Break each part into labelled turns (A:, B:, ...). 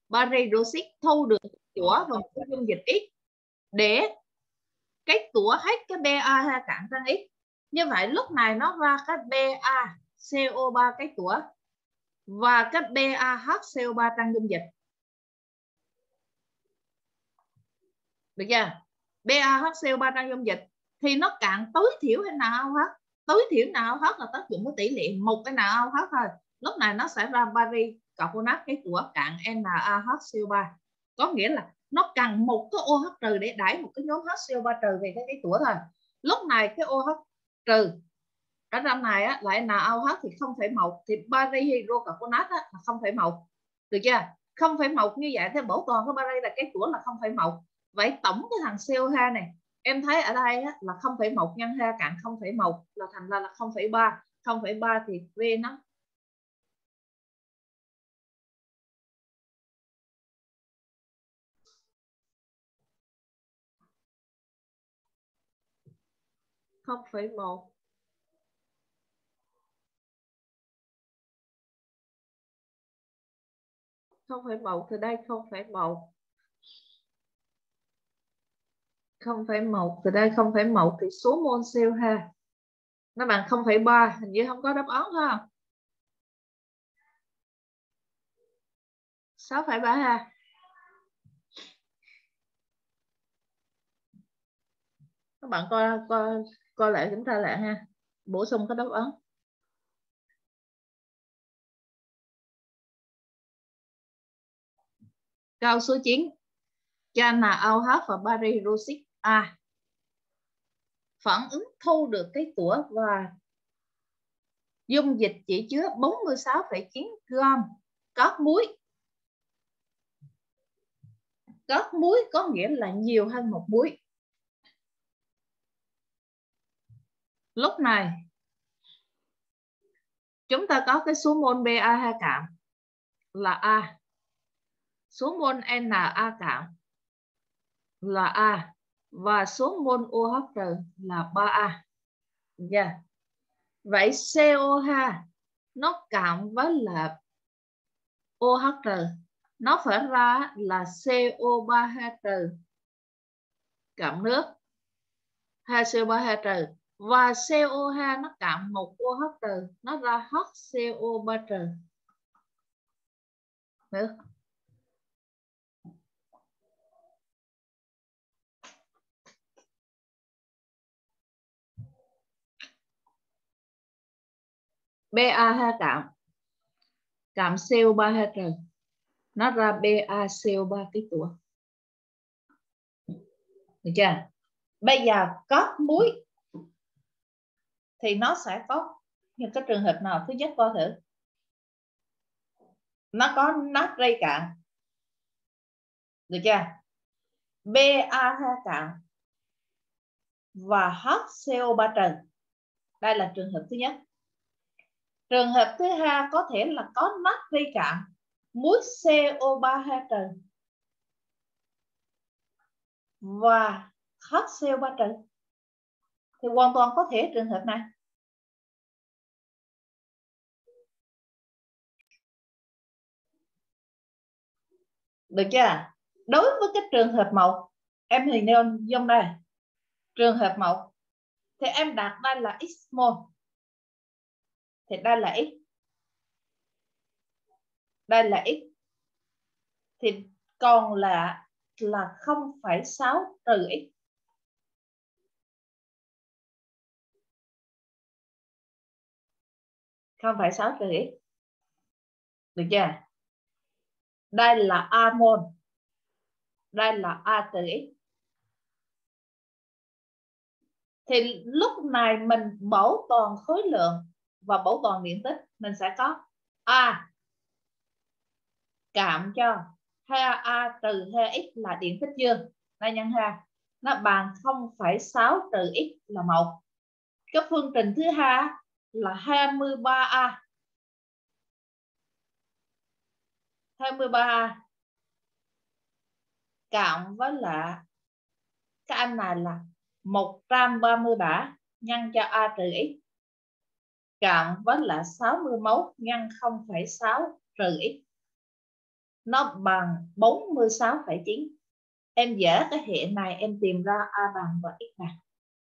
A: Barry Rosic thu được của và một dung dịch X để kết tủa hết cái BA cạn tăng X. Như vậy lúc này nó ra cái BaCO3 kết tủa và cái BaHCO3 tăng dung dịch. Được chưa? BaHCO3 tăng dung dịch thì nó cạn tối thiểu NaOH. Tối thiểu NaOH là tác dụng của tỷ lệ 1 NaOH thôi. Lúc này nó sẽ ra bari carbonat kết tủa cạn NaHCO3. Có nghĩa là nó cần một cái OH trừ để đẩy một cái nhóm HCO3 trừ về cái kết tủa thôi. Lúc này cái OH trừ ở trong này á, lại NaOH thì 0,1 thì bari hydrocarbonat á, là 0,1. Được chưa? 0,1 như vậy thì bảo toàn của bari là kết tủa là 0,1. Vậy tổng cái thằng CO2 này em thấy ở đây á, là 0,1 nhân 2 cạn 0,1 là thành ra là 0,3. 0,3 thì V nó không phẩy một. Không phẩy một từ đây 0,1. 0,1 từ đây 0,1 thì số mol CO2 nó bằng 0,3. Hình như không có đáp án ha. 6,32. Các bạn coi lại kiểm tra lại ha. Bổ sung cái đáp án. Câu số 9. Cho NaOH và bari Rosic A phản ứng thu được cái tủa và dung dịch chỉ chứa 46,9 gram cát muối. Cát muối có nghĩa là nhiều hơn một muối. Lúc này chúng ta có cái số mol Ba2 cạn là A, số mol Na cạn là A và số mol OH là 3A. Yeah. Vậy CO2 nó cạn với là OH nó phải ra là CO3H cạn nước, HCO3H và CO2 nó cạn một OH nó ra HCO3 nước. BaH cạn CO3H nó ra BaCO3 cái tủa. Được chưa? Bây giờ cát muối thì nó sẽ có những cái trường hợp nào? Thứ nhất coi thử. Nó có natri cạn. Được chưa? BaH cạn và HCO3 Đây là trường hợp thứ nhất. Trường hợp thứ hai có thể là có natri cạn, muối CO3H và HCO3 thì hoàn toàn có thể trường hợp này. Được chưa? Đối với cái trường hợp 1, em hình dung đây. Trường hợp 1 thì em đặt đây là x mol. Thì đây là x. Đây là x. Thì còn là 0,6 trừ x. Không phải 6 trừ x. Được chưa? Đây là A mol. Đây là A trừ x. Thì lúc này mình bảo toàn khối lượng và bảo toàn điện tích. Mình sẽ có A cộng cho 2A trừ 2x là điện tích dương. Đây nhân 2. Nó bằng 0,6 trừ x là 1. Cái phương trình thứ hai là 23A. 23A cộng với là cái anh này là 137 nhân cho A trừ x cộng với là 61 nhân 0,6 trừ x. nó bằng 46,9. Em vẽ cái hệ này em tìm ra A bằng và X bằng.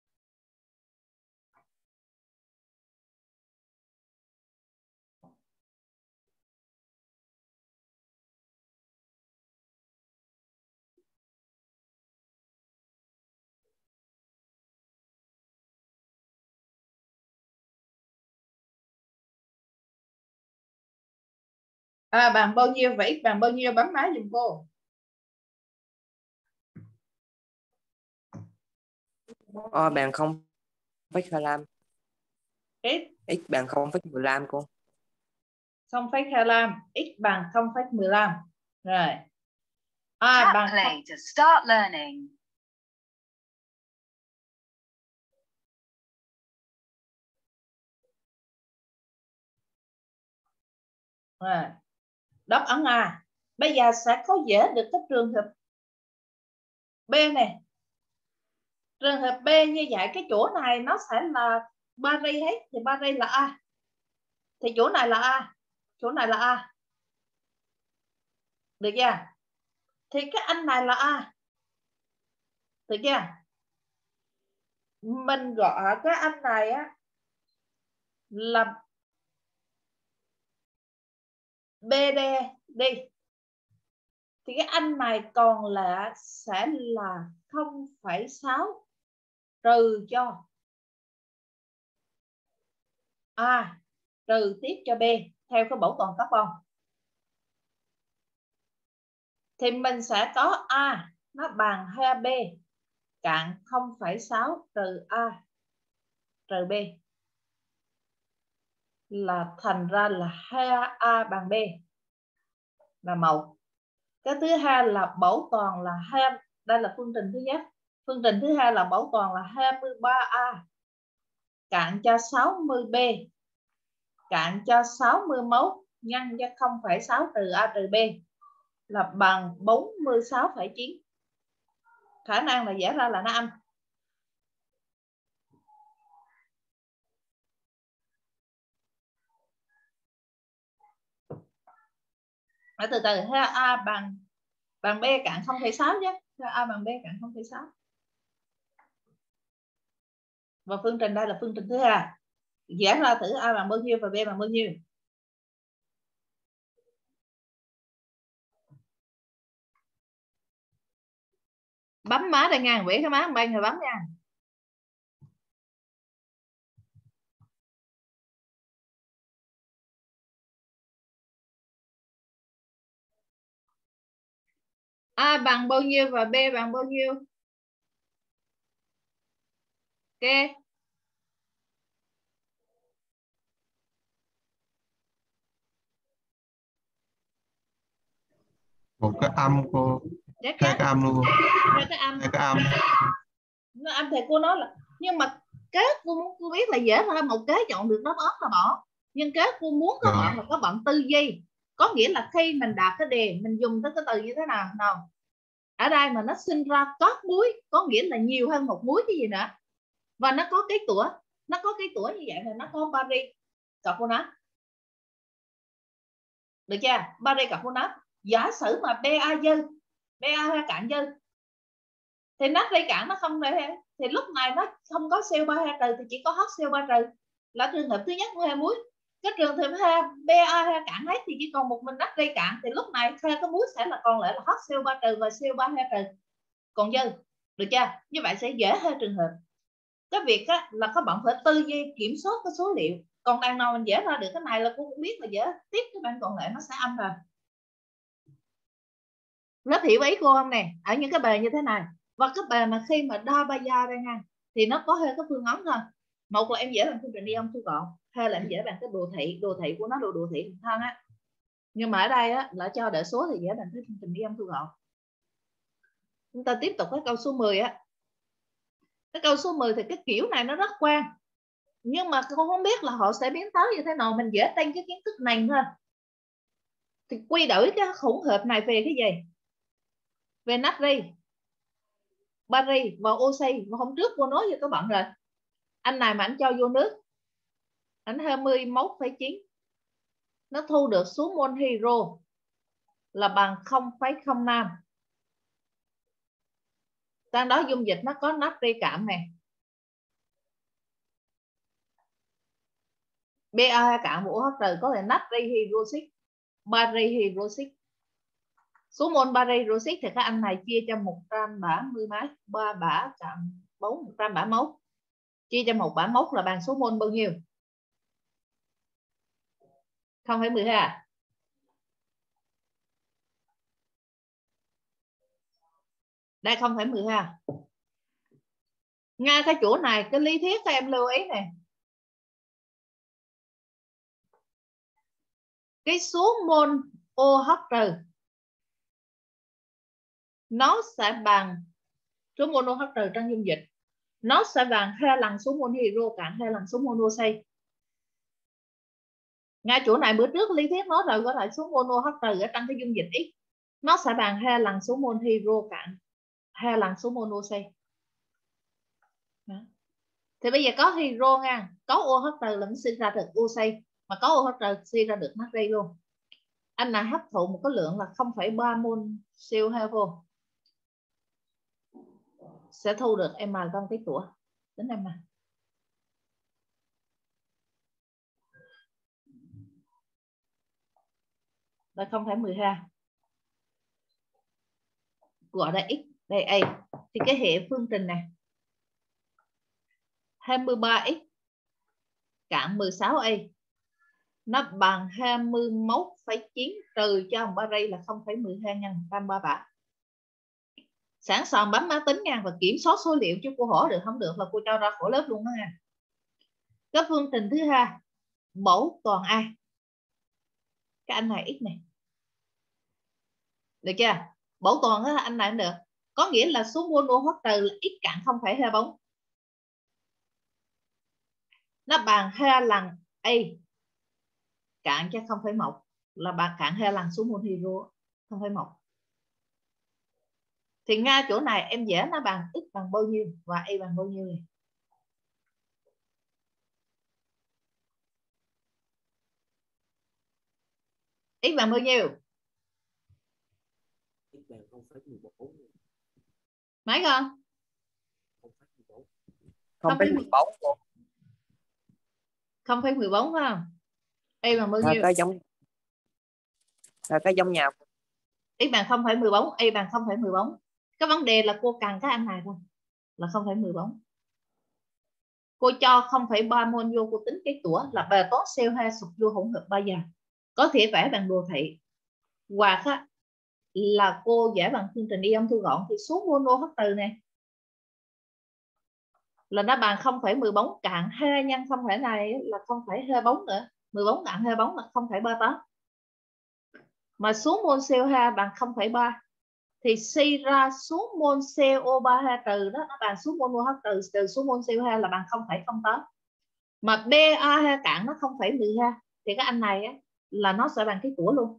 A: A bằng bao nhiêu và X bằng bao nhiêu, bấm máy giùm cô.
B: O bằng 0,25. X bằng 0,15 cô.
A: 0,25, X bằng 0,15. Rồi. A bằng
C: Play to start learning.
A: rồi. Đáp án A. Bây giờ sẽ có vẽ được cái trường hợp B này. Trường hợp B như vậy, cái chỗ này nó sẽ là Paris hết, thì Paris là A. Thì chỗ này là A, chỗ này là A. Được chưa? Thì cái anh này là A. Được chưa? Mình gọi cái anh này á là BD đi. Thì cái anh này còn lại sẽ là 0,6 trừ cho A trừ tiếp cho B theo cái mẫu toàn carbon. Thì mình sẽ có A nó bằng 2B cạn 0,6 trừ A trừ B là thành ra là 2A bằng B là 1. Cái thứ hai là bảo toàn là 2, đây là phương trình thứ nhất. Phương trình thứ hai là bảo toàn là 23A cạn cho 60B cạn cho 61 nhân cho 0,6 trừ A trừ B là bằng 46,9. Khả năng là vẽ ra là nó âm. Từ từ, A bằng B cạn 0,6 chứ. A bằng B cạn 0,6. Và phương trình đây là phương trình thứ hai. Vẽ ra thử A bằng bao nhiêu và B bằng bao nhiêu. Bấm má đây nha, quỷ cái má bay rồi bấm nha. A bằng bao nhiêu và B bằng bao nhiêu? Ok.
D: Một cái âm cô.
A: Hai
D: cái âm luôn.
A: Hai cái âm.
D: Hai cái âm.
A: Nó âm thì cô nói là, nhưng mà kế cô muốn cô biết là dễ hơn một kế chọn được đáp án là bỏ. Nhưng kế cô muốn các bạn là các bạn tư duy. Có nghĩa là khi mình đạt cái đề mình dùng tới cái từ như thế nào nào. Ở đây mà nó sinh ra các muối có nghĩa là nhiều hơn một muối cái gì nữa. Và nó có cái tủa, nó có cái tủa như vậy là nó có bari carbonat. Được chưa? Bari carbonat. Giả sử mà Ba dư, Ba cạn dư thì natri cạn nó không thể, thì lúc này nó không có CO3 trừ thì chỉ có HCO3 trừ là trường hợp thứ nhất của hai muối. Cái trường hợp hai Ba cạn hết thì chỉ còn một mình natri cạn, thì lúc này hai cái muối sẽ là còn lại là HCO3 trừ và CO3 trừ còn dư. Được chưa? Như vậy sẽ dễ hơn trường hợp. Cái việc á, là các bạn phải tư duy kiểm soát cái số liệu. Còn đằng nào mình dễ ra được cái này là cô cũng biết là dễ, tiếp cái bạn còn lại nó sẽ âm rồi. Lớp hiểu ý cô không nè? Ở những cái bài như thế này. Và cái bài mà khi mà đo ba gia ra nha, thì nó có hai cái phương án thôi. Một là em dễ làm phương trình ion thu gọn, hai là em dễ làm cái đồ thị của nó, đồ thị thân á. Nhưng mà ở đây á, là cho đợi số thì dễ làm cái phương trình ion thu gọn. Chúng ta tiếp tục với câu số 10 á. Cái câu số 10 thì cái kiểu này nó rất quen, nhưng mà cô không biết là họ sẽ biến tấu như thế nào. Mình dễ tên cái kiến thức này thôi. Thì quy đổi cái hỗn hợp này về cái gì? Về natri, bari và oxy. Và hôm trước cô nói với các bạn rồi, anh này mà anh cho vô nước, anh 21,9, nó thu được số mol hydro là bằng 0,05. Trong đó dung dịch nó có natri cảm này. Ba cạn của OH trừ có thể natri hydroxit, bari hydroxit. Số mol bari hydroxit thì các anh này chia cho 100 bả mươi mấy, 3 bả cộng 4, 100 bả mốt. Chia cho 1 bả mốt là bằng số mol bao nhiêu? 0,12. Đây 0,12. Ngay cái chỗ này cái lý thuyết các em lưu ý này. Cái số mol OH trừ nó sẽ bằng số mol OH trừ trong dung dịch, nó sẽ bằng 2 lần số mol hydro cộng 2 lần số mol oxy. Ngay chỗ này bữa trước lý thuyết nói rồi, có lại số mol OH trừ ở trong cái dung dịch X nó sẽ bằng 2 lần số mol hydro cộng 2 lần số mol oxy. Đó. Thì bây giờ có hydro nha, có OH trừ là nó sinh ra được oxy, mà có OH trừ sinh ra được natri luôn. Anh này hấp thụ một cái lượng là 0,3 mol CO2 vô, sẽ thu được m trong cái tủa. Tính m. Đây 0,12. Gọi đây x, đây a. Thì cái hệ phương trình này 23x cộng 16a nó bằng 21,9 trừ cho bari là 0,12 nhân 130 bả. Sẵn sàng bấm máy tính nha, và kiểm soát số liệu chứ cô hỏi được không được là cô cho ra khỏi lớp luôn đó nha. Cái phương trình thứ hai mẫu toàn A, cái anh này x này, được chưa? Mẫu toàn đó anh này cũng được, có nghĩa là số mol OH trừ là x cạn 0,24, nó bằng 2 lần A cạn cho 0,1 là bằng cạn 2 lần số mol hydro 0,1. Thì ngay chỗ này em vẽ nó bằng x bằng bao nhiêu và a bằng bao nhiêu này. X bằng bao nhiêu?
B: X bằng 0,14.
A: Mấy con?
B: 0,14.
A: 0,14 phải không? A bằng bao nhiêu?
B: Cái giống nhau.
A: X bằng 0,14, A bằng 0,14. Cái vấn đề là cô cần cái anh này thôi, là 0,14. Cô cho 0,3 mol vô, cô tính cái tủa là bài toán CO2 sụp vô hỗn hợp bao giờ. Có thể vẽ bằng đồ thị, hoặc là cô vẽ bằng phương trình ion thu gọn. Thì số mol OH trừ này là nó bằng 0,14 cạn 2 nhân 0, này là 0,24 nữa. 14 cạn 24 là 0,38. Mà số mol CO2 bằng 0,3 thì suy ra số mol CO3 trừ đó nó bằng số mol OH trừ số mol CO2 là bằng 0,08. Mà BA cạn nó 0,12 thì cái anh này á, là nó sẽ bằng cái tủa luôn.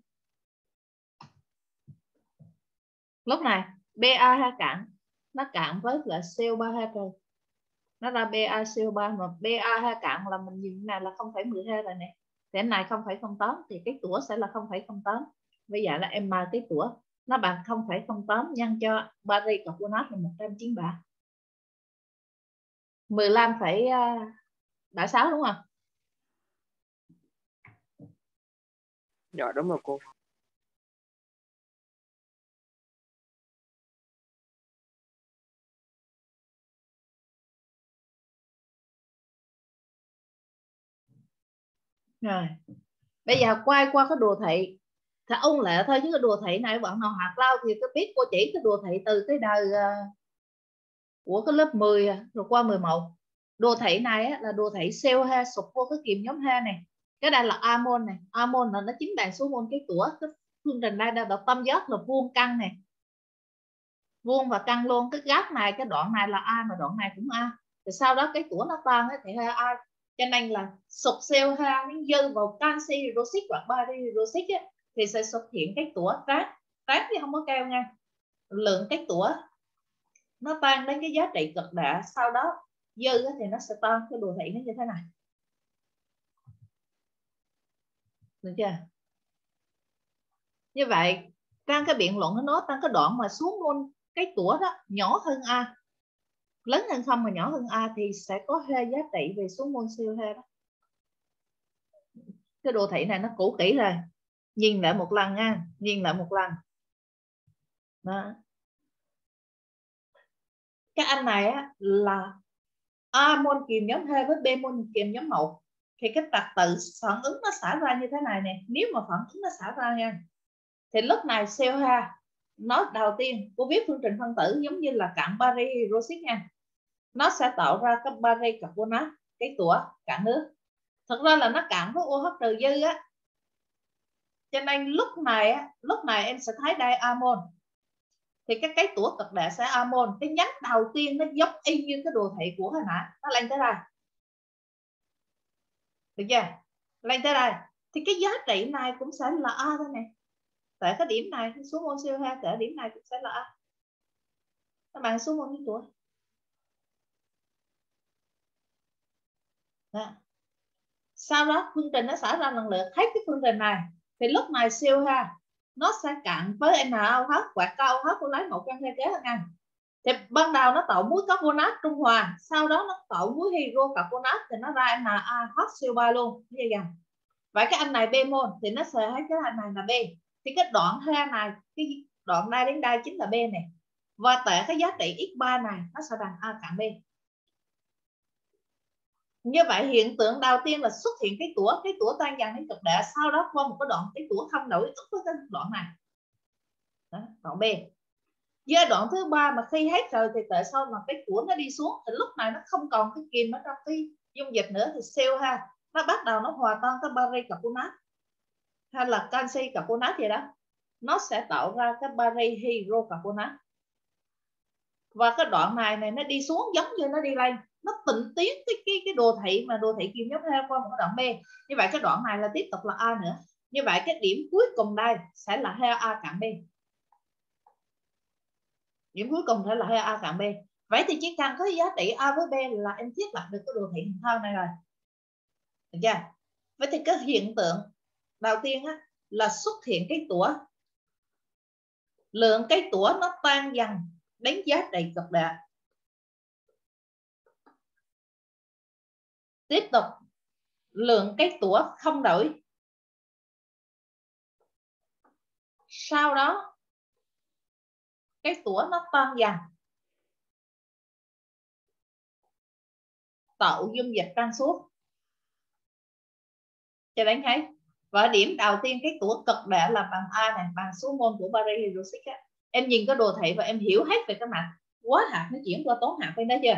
A: Lúc này BA cạn nó cạn với là CO3 trừ, nó ra BaCO3, mà BA cạn là mình nhìn này là 0,12 rồi nè, thì anh này 0,08 thì cái tủa sẽ là 0,08. Bây giờ là em mà cái tủa nó bằng 0,08 nhân cho bari carbonat là 193, 15,76 đúng không?
B: Dạ đúng rồi cô.
A: Rồi bây giờ quay qua cái đồ thị thì ôn lại thôi, chứ cái đồ thị này bạn nào học lâu thì tôi biết cô chỉ cái đồ thị từ cái đời của cái lớp 10 rồi qua 11. Đồ thị này là đồ thị CO2 sụp vô cái kiềm nhóm 2 này. Cái đây là amol này, amol là nó chính bằng số mol cái tủa. Cái phương trình đây là tâm giác là vuông căn này, vuông và căn luôn. Cái gác này, cái đoạn này là A mà đoạn này cũng A, thì sau đó cái tủa nó tan thì là A, cho nên là sụp CO2 nó dư vào canxi hydroxit hoặc bari hydroxit thì sẽ xuất hiện cái tủa tráng thì không có cao nha. Lượng cái tủa nó tan đến cái giá trị cực đại, sau đó dư thì nó sẽ tan. Cái đồ thị nó như thế này, được chưa? Như vậy Trong cái biện luận nó nói trong cái đoạn mà xuống môn cái tủa đó nhỏ hơn A, lớn hơn không mà nhỏ hơn A thì sẽ có hơi giá trị về số mol CO2 đó. Cái đồ thị này nó cũ kỹ rồi, nhìn lại một lần nha, nhìn lại một lần đó. Cái anh này á, là A mol kiềm nhóm 2 với B mol kiềm nhóm 1 thì cái trật tự phản ứng nó xảy ra như thế này nè. Nếu mà phản ứng nó xảy ra nha thì lúc này CO2 nó đầu tiên cô viết phương trình phân tử giống như là cặn bari hydroxit nha, nó sẽ tạo ra cái bari carbonat, cái tủa cặn nước. Thật ra là nó cặn với OH trừ dư á, cho nên lúc này em sẽ thấy đây amon thì cái tủa cực đại sẽ amon, cái nhánh đầu tiên nó giống y như cái đồ thị của hồi nãy, nó lên tới đây, được chưa? Lên tới đây thì cái giá trị này cũng sẽ là A thôi nè, tại cái điểm này số mol CO2 tại điểm này cũng sẽ là A, các bạn số mol tủa đó. Sau đó phương trình nó xảy ra lần lượt, thấy cái phương trình này thì lúc này CO2 nó sẽ cạn với NaOH, quạt cao OH của lấy một trong hai kế hơn anh. Thì ban đầu nó tạo muối carbonat trung hòa, sau đó nó tạo muối hydrocarbonat thì nó ra NaHCO3 luôn như vậy. Vậy cái anh này B mol thì nó sẽ thấy cái anh này là B, thì cái đoạn hai này, cái đoạn đây đến đây chính là B này, và tại cái giá trị x3 này nó sẽ bằng A cạn B. Như vậy hiện tượng đầu tiên là xuất hiện cái tủa tan dần đến cực đại, sau đó qua một cái đoạn cái tủa không đổi ức với cái đoạn này đó, đoạn B. Giai đoạn thứ ba mà khi hết rồi thì tại sao mà cái tủa nó đi xuống, thì lúc này nó không còn cái kiềm ở trong cái dung dịch nữa thì CO2 nó bắt đầu nó hòa tan cái bari carbonat hay là canxi carbonat gì đó, nó sẽ tạo ra cái bari hydrocarbonat. Và cái đoạn này nó đi xuống giống như nó đi lên, nó tịnh tiến cái đồ thị mà đồ thị kiềm nhóm hai qua một cái đoạn B. Như vậy cái đoạn này là tiếp tục là A nữa. Như vậy cái điểm cuối cùng đây sẽ là 2A cạn B. Điểm cuối cùng sẽ là 2A cạn B. Vậy thì chỉ cần có giá trị A với B là em thiết lập được cái đồ thị hình thoi này rồi. Được chưa? Vậy thì cái hiện tượng đầu tiên á, là xuất hiện cái tủa. Lượng cái tủa nó tan dần đến giá trị cực đại. Tiếp tục lượng cái tủa không đổi. Sau đó cái tủa nó tan dần tạo dung dịch trong suốt cho đến thấy. Và điểm đầu tiên cái tủa cực đại là bằng A này, bằng số mol của bari hydroxit á. Em nhìn cái đồ thị và em hiểu hết về cái mặt quá hạt nó chuyển qua tốn hạt bên đó chưa?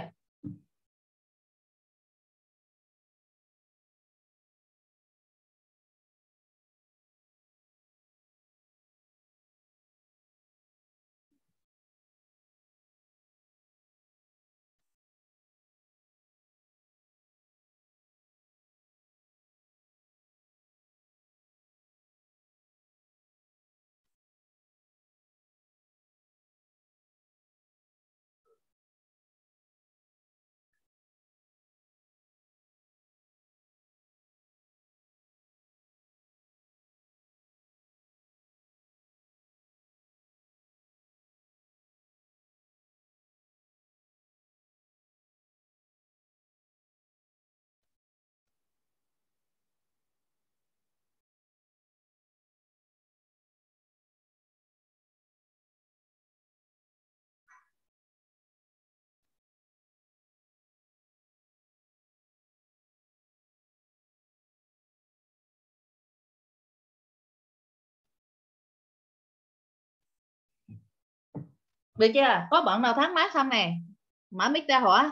A: Được chưa? Có bạn nào thắc mắc không nè? Mở mic ra hỏi.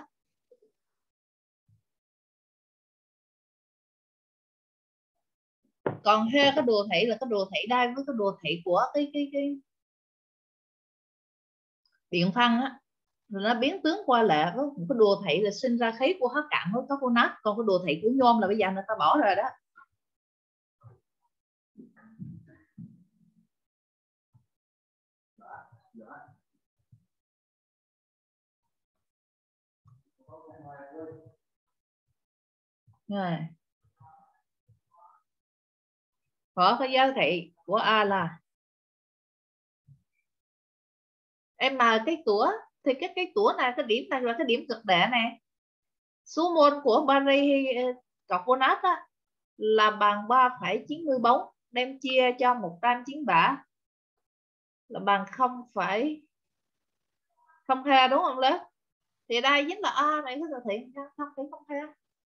A: Còn hai cái đồ thị là cái đồ thị đây với cái đồ thị của cái điện phân á, nó biến tướng qua lại với một cái đồ thị là sinh ra khí của hóa cặn với carbonat, còn cái đồ thị của nhôm là bây giờ người ta bỏ rồi đó. Rồi. Có cái giá trị của A là Em mà cái tủa thì cái tủa này, cái điểm này là cái điểm cực đại này. Số mol của bari carbonat á, là bằng 3,94, đem chia cho 193 là bằng 0,02 đúng không lớp? Thì đây chính là A này, cái thực hiện 0,02.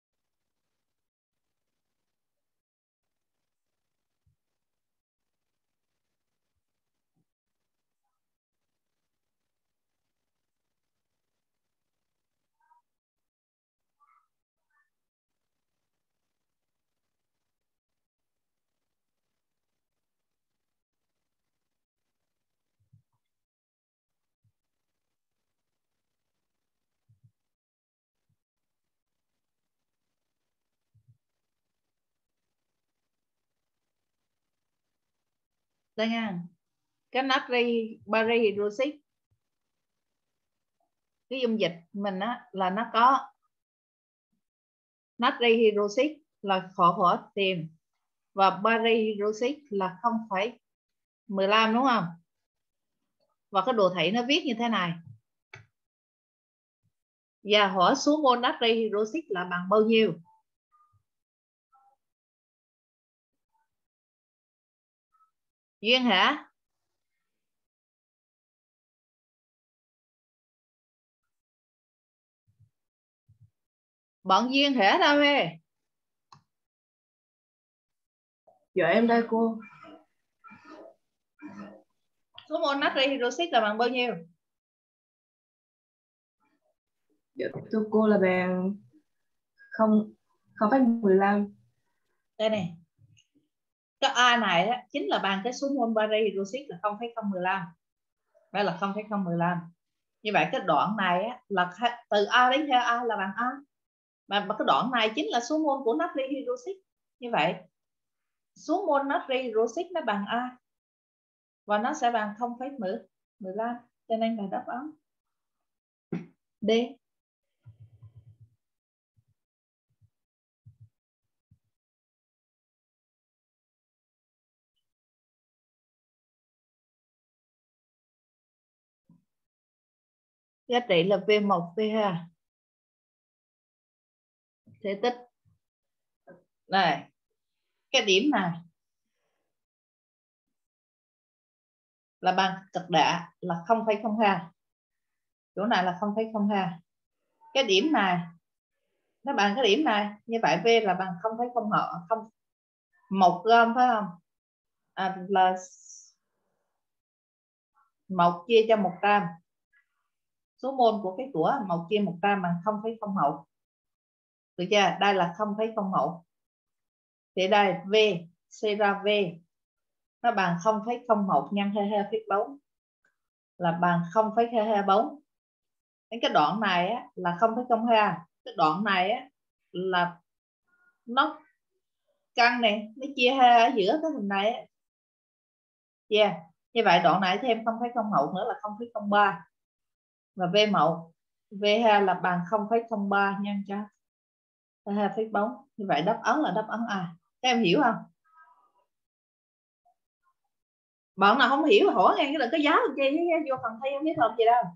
A: Đây nha, cái natri bari hydroxit, cái dung dịch mình á là nó có natri hydroxit là phosphor tiền và bari hydroxit là 0,15 đúng không? Và cái đồ thị nó viết như thế này. Và hỏi số mol natri hydroxit là bằng bao nhiêu? Duyên hả? Bọn Duyên hả đâu về?
E: Dạ em đây cô.
A: Số mol natri hydroxit là bằng bao nhiêu?
E: Dạ thưa cô là bằng 0,15.
A: Đây này. Cái A này á, chính là bằng cái số mol bari hydroxit là 0,015. Đây là 0,015. Như vậy cái đoạn này á, là từ A đến theo A là bằng A. Mà cái đoạn này chính là số mol của natri hydroxit. Như vậy số mol natri hydroxit nó bằng A và nó sẽ bằng 0,15, cho nên là đáp án D. Giá trị là V1 V2. Thể tích này, cái điểm này là bằng cực đại là 0,02, chỗ này là 0,02. Cái điểm này nó bằng cái điểm này, như vậy V là bằng 0,01 gram phải không? Là 1 chia cho 100. Số mol của cái của 1 chia 100 bằng 0,01. Được chưa? Đây là 0,01. Thì đây V, suy ra V nó bằng 0,01 nhân 22 phép 4 là bằng 0,224. Cái đoạn này á, là 0,02. Cái đoạn này á, là nó căn này, nó chia hai ở giữa cái hình này á. Yeah. Như vậy đoạn này thêm 0,01 nữa là 0,03. Và V1 V2 là bằng 0,03 nhân cho 2,4. Như vậy đáp án là đáp án A. Các em hiểu không? Bạn nào không hiểu hỏi nghe, cái đừng có giáo làm chi vô phần thi không biết làm gì đâu.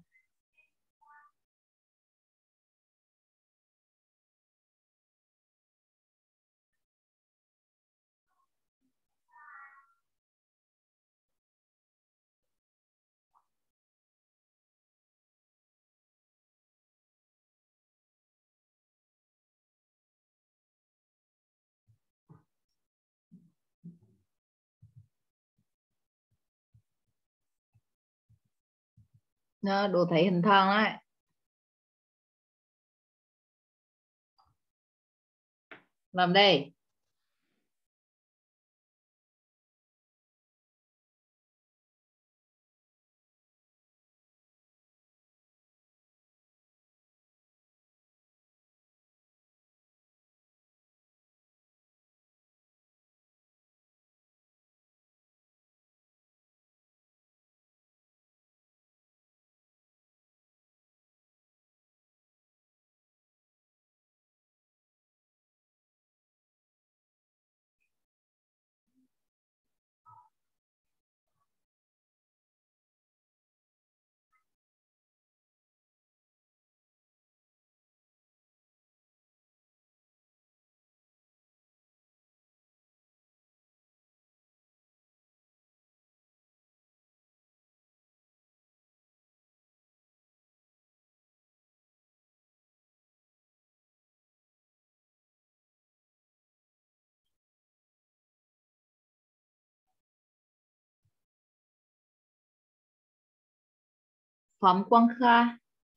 A: Đồ thị hình thon đấy. Làm đây. Phạm Quang Kha.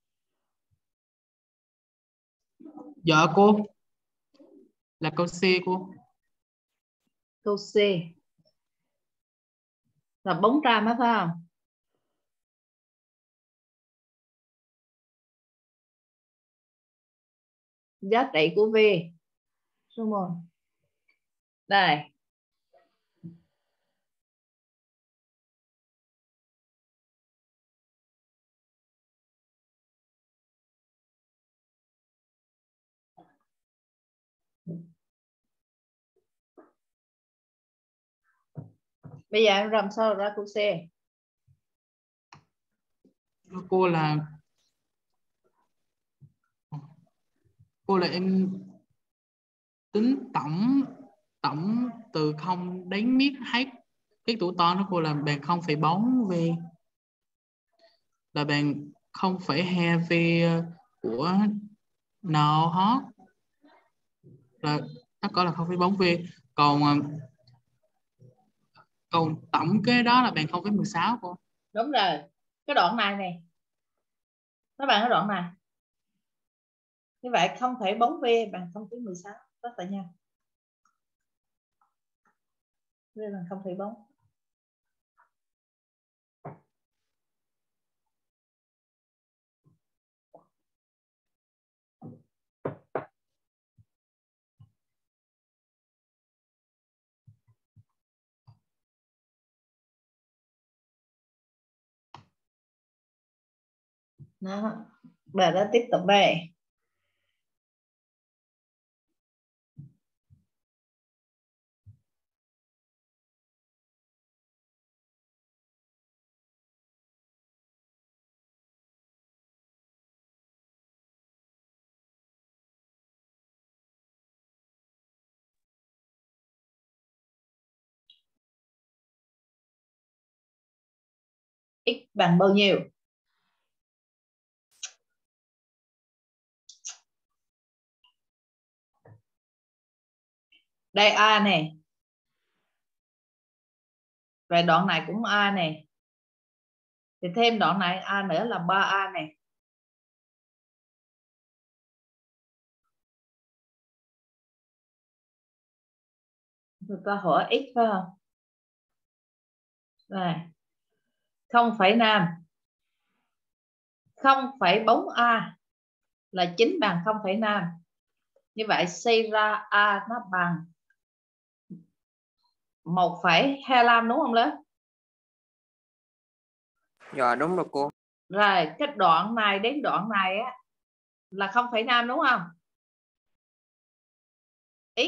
F: Dạ cô, là câu C cô.
A: Câu C là bóng ram á phải không? Giá trị của V số 1 đây. Bây giờ em làm sao ra câu C?
F: Cô là em tính tổng tổng từ 0 đến miết hết cái tủ to nó, cô là bằng 0,4 V, là bằng 0,2 V của N hot, là nó có là 0,4 V. Còn còn tổng cái đó là bằng 0,16 cô.
A: Đúng rồi, cái đoạn này này nó bằng cái đoạn này, như vậy 0,4 V bằng 0,16, rất là nhanh. V bằng 0,4. Đó, bài đó tiếp tục đây. X bằng bao nhiêu? Đây A này. Về đoạn này cũng A này. Thì thêm đoạn này A nữa là 3A này. Người ta hỏi X phải không? Đây. 0,5. 0,4A là 9 bằng 0,5. Như vậy suy ra A nó bằng 1,25 đúng không lớn?
B: Dạ đúng rồi cô.
A: Rồi cái đoạn này đến đoạn này á là 0,5 đúng không? X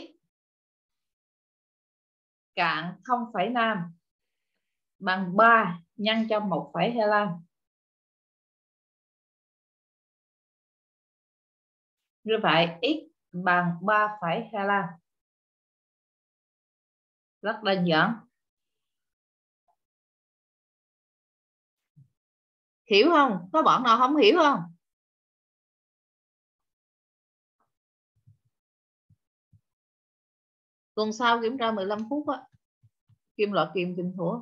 A: cạn 0,5 bằng 3 nhân cho 1,25. Như vậy x bằng 3,25. Rất đơn giản. Hiểu không? Có bạn nào không hiểu không? Tuần sau kiểm tra 15 phút á. Kim loại kim kim thủa.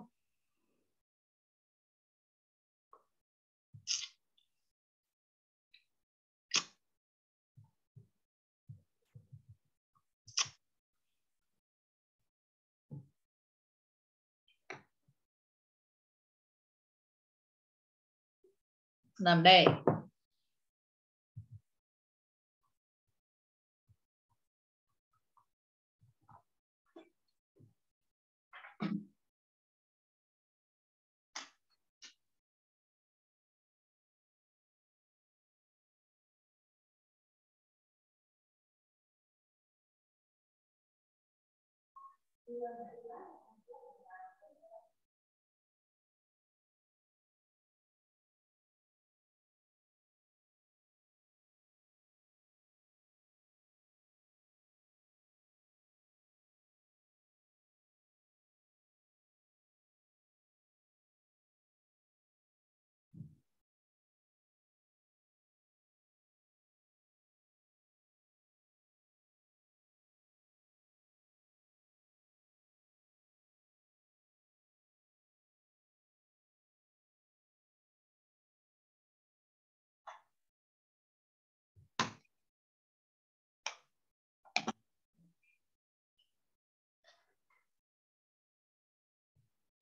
A: Nằm đây.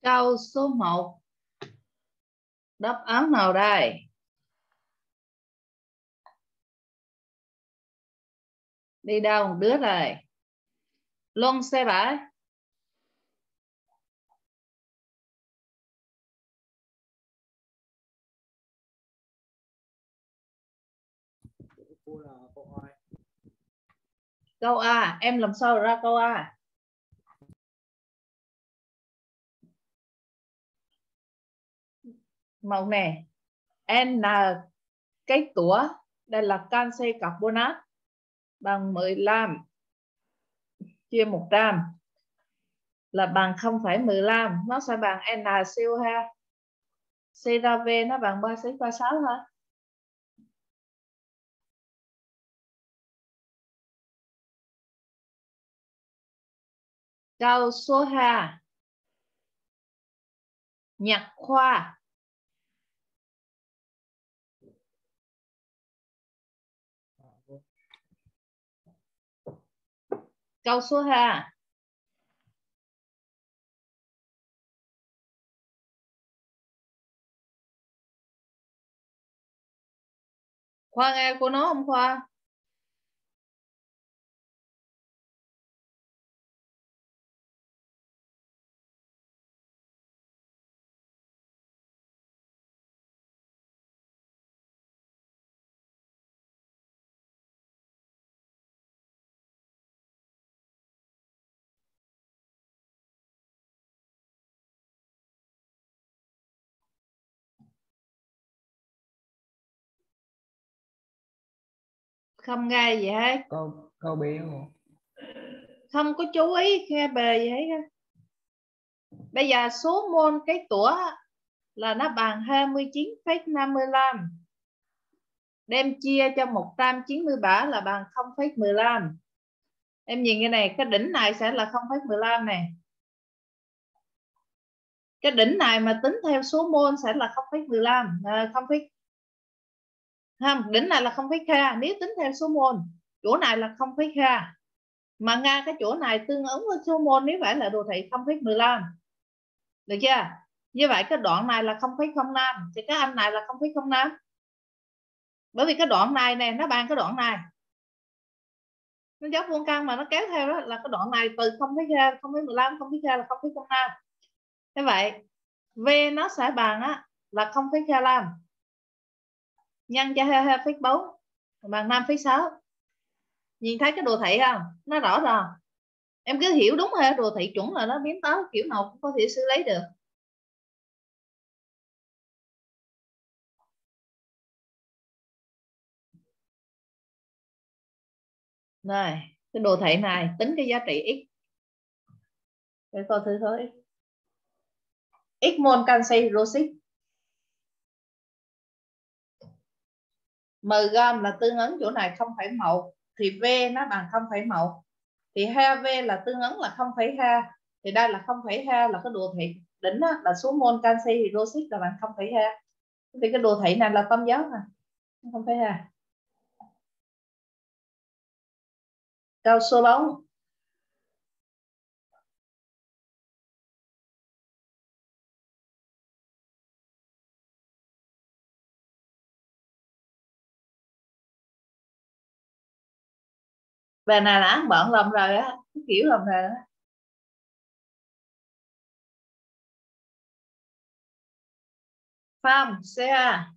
A: Câu số 1. Đáp án nào đây? Đi đâu một đứa rồi? Luân xe bãi.
B: Cô là cô ai?
A: Câu A. Em làm sao ra câu A? Màu này. N cái tủa. Đây là canxi carbonat. Bằng 15 chia 100 là bằng 0,15. Nó sẽ bằng NaCO2. C ra V nó bằng 3,36 thôi. Câu số 2. Nhạc khoa. Câu số 2. Khoa nghe cô nói không Khoa? Không nghe gì hết.
B: Câu B không?
A: Không có chú ý nghe bề gì hết. Bây giờ số mol cái tủa là nó bằng 29,55. Đem chia cho 197 là bằng 0,15. Em nhìn cái này, cái đỉnh này sẽ là 0,15 này. Cái đỉnh này mà tính theo số mol sẽ là 0,15. Không, đỉnh này là 0,2. Nếu tính theo số mol, chỗ này là 0,2. Mà ngay cái chỗ này tương ứng với số mol nếu phải là đồ thị 0,15. Được chưa? Như vậy cái đoạn này là 0,05 thì cái anh này là 0,05. Bởi vì cái đoạn này nè nó bằng cái đoạn này. Nó dốc vuông căn mà nó kéo theo đó là cái đoạn này từ 0,2, 0,15, 0,2 là 0,05. Thế vậy V nó sẽ bằng á là 0,25 nhân cho 2,4 bằng 5,6. Nhìn thấy cái đồ thị không? Nó rõ ràng. Em cứ hiểu đúng ha, đồ thị chuẩn là nó biến tấu kiểu nào cũng có thể xử lý được. Rồi, cái đồ thị này tính cái giá trị x. Để coi thử thôi. X mol canxi roxit. Mg là tương ứng chỗ này 0,1 thì V nó bằng 0,1 thì 2V là tương ứng là 0,2 thì đây là 0,2 là cái đồ thị đỉnh đó, là số mol canxi hydroxit là bằng 0,2 thì cái đồ thị này là tâm dấu nè 0,2. Câu số 4. Bài này là án bận làm rồi á, cái kiểu làm rồi á. Phong CA.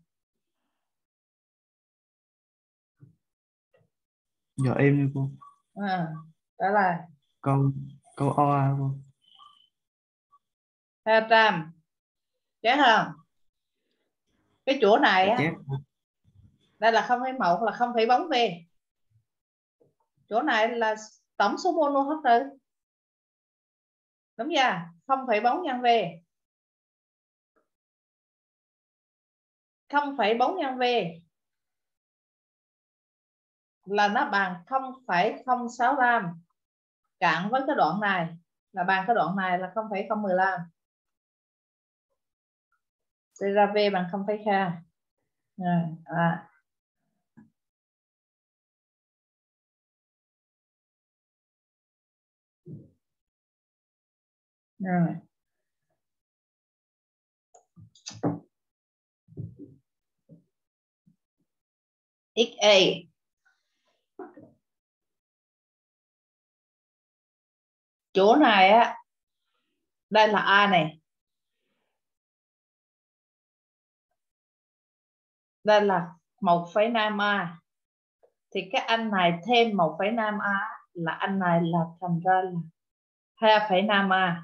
G: Dạ em đi cô.
A: Đó là
G: Câu O cô.
A: 200. Chết không? Cái chỗ này á,
G: Chép.
A: đây là 0,1 là 0,4 V. Chỗ này là tổng số mol NH4. Đúng chưa? 0,4 nhân V. 0,4 nhân V là nó bằng 0,065 cộng với cái đoạn này là bằng cái đoạn này là 0,015. Suy ra V bằng 0,2. Rồi. XA. Chỗ này á, đây là A này, đây là 1,5 A, thì cái anh này thêm 1,5 A là anh này là thành ra là 2,5 A,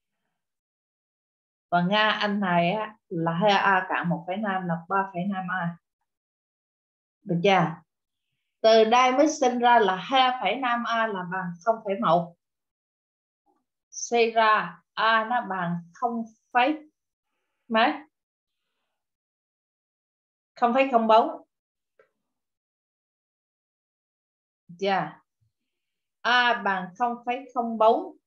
A: và Nga anh này á, là 2 A cộng 1,5 là 3,5 A, được chưa? Từ đây mới sinh ra là 2,5 A là bằng 0,1, suy ra A nó bằng 0, mấy 0,04, chưa? A bằng 0,04,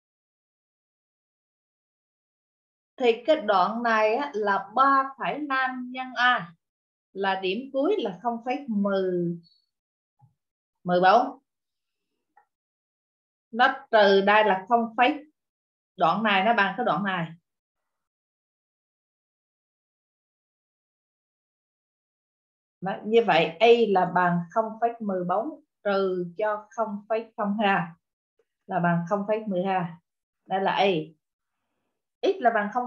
A: thì cái đoạn này á, là 3,5 nhân A là điểm cuối là 0,14, nó trừ đây là 0, đoạn này nó bằng cái đoạn này, đó, như vậy A là bằng 0,14 trừ cho 0,02 là bằng 0,12, đây là A. X là bằng 0,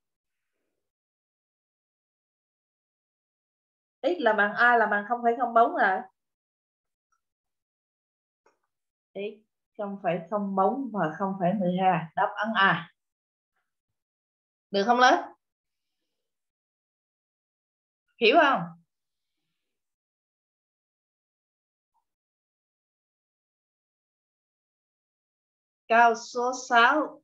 A: x là bằng A là bằng 0,04 rồi, x 0,04 và 0,12, đáp án A. Được không lớn? Hiểu không? Câu số 6.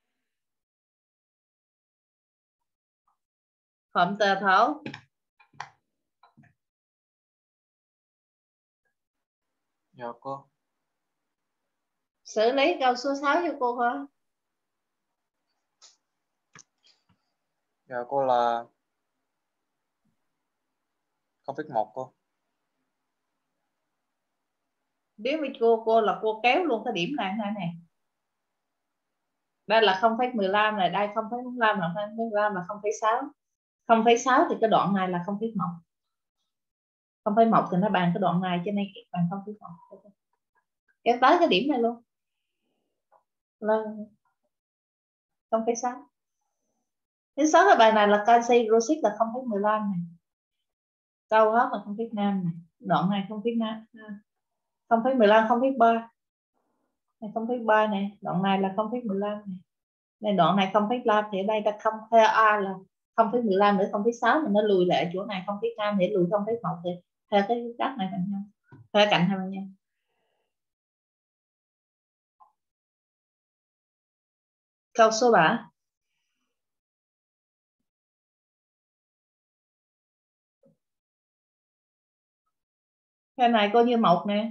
A: Phạm Tờ Thảo.
B: Dạ cô.
A: Xử lý câu số 6 cho cô thôi.
B: Dạ cô là 0,1 cô.
A: Nếu với cô là cô kéo luôn cái điểm này này. Đây là 0,15 này, đây 0,15 là 0,15 là 0,6. 0,6 thì cái đoạn này là 0,1. 0,1 thì nó bằng cái đoạn này, cho nên x bằng 0,1. Kéo tới cái điểm này luôn. Là 0,6. Thứ 6 cái bài này là canxi rosix là 0,15 này. Câu hết là 0,5 này. Đoạn này 0,5. 0,15, 0,3. Này 0,3 này, đoạn này là 0,15 này. Này đoạn này 0,5 thì ở đây ta không theo A là 0,15 nữa 0,6 thì nó lùi lại chỗ này 0,5 để lùi 0,1 thì theo cái cách này bằng nhau. Theo cạnh hai bằng nhau. Câu số 7. Cái này coi như 1 nè.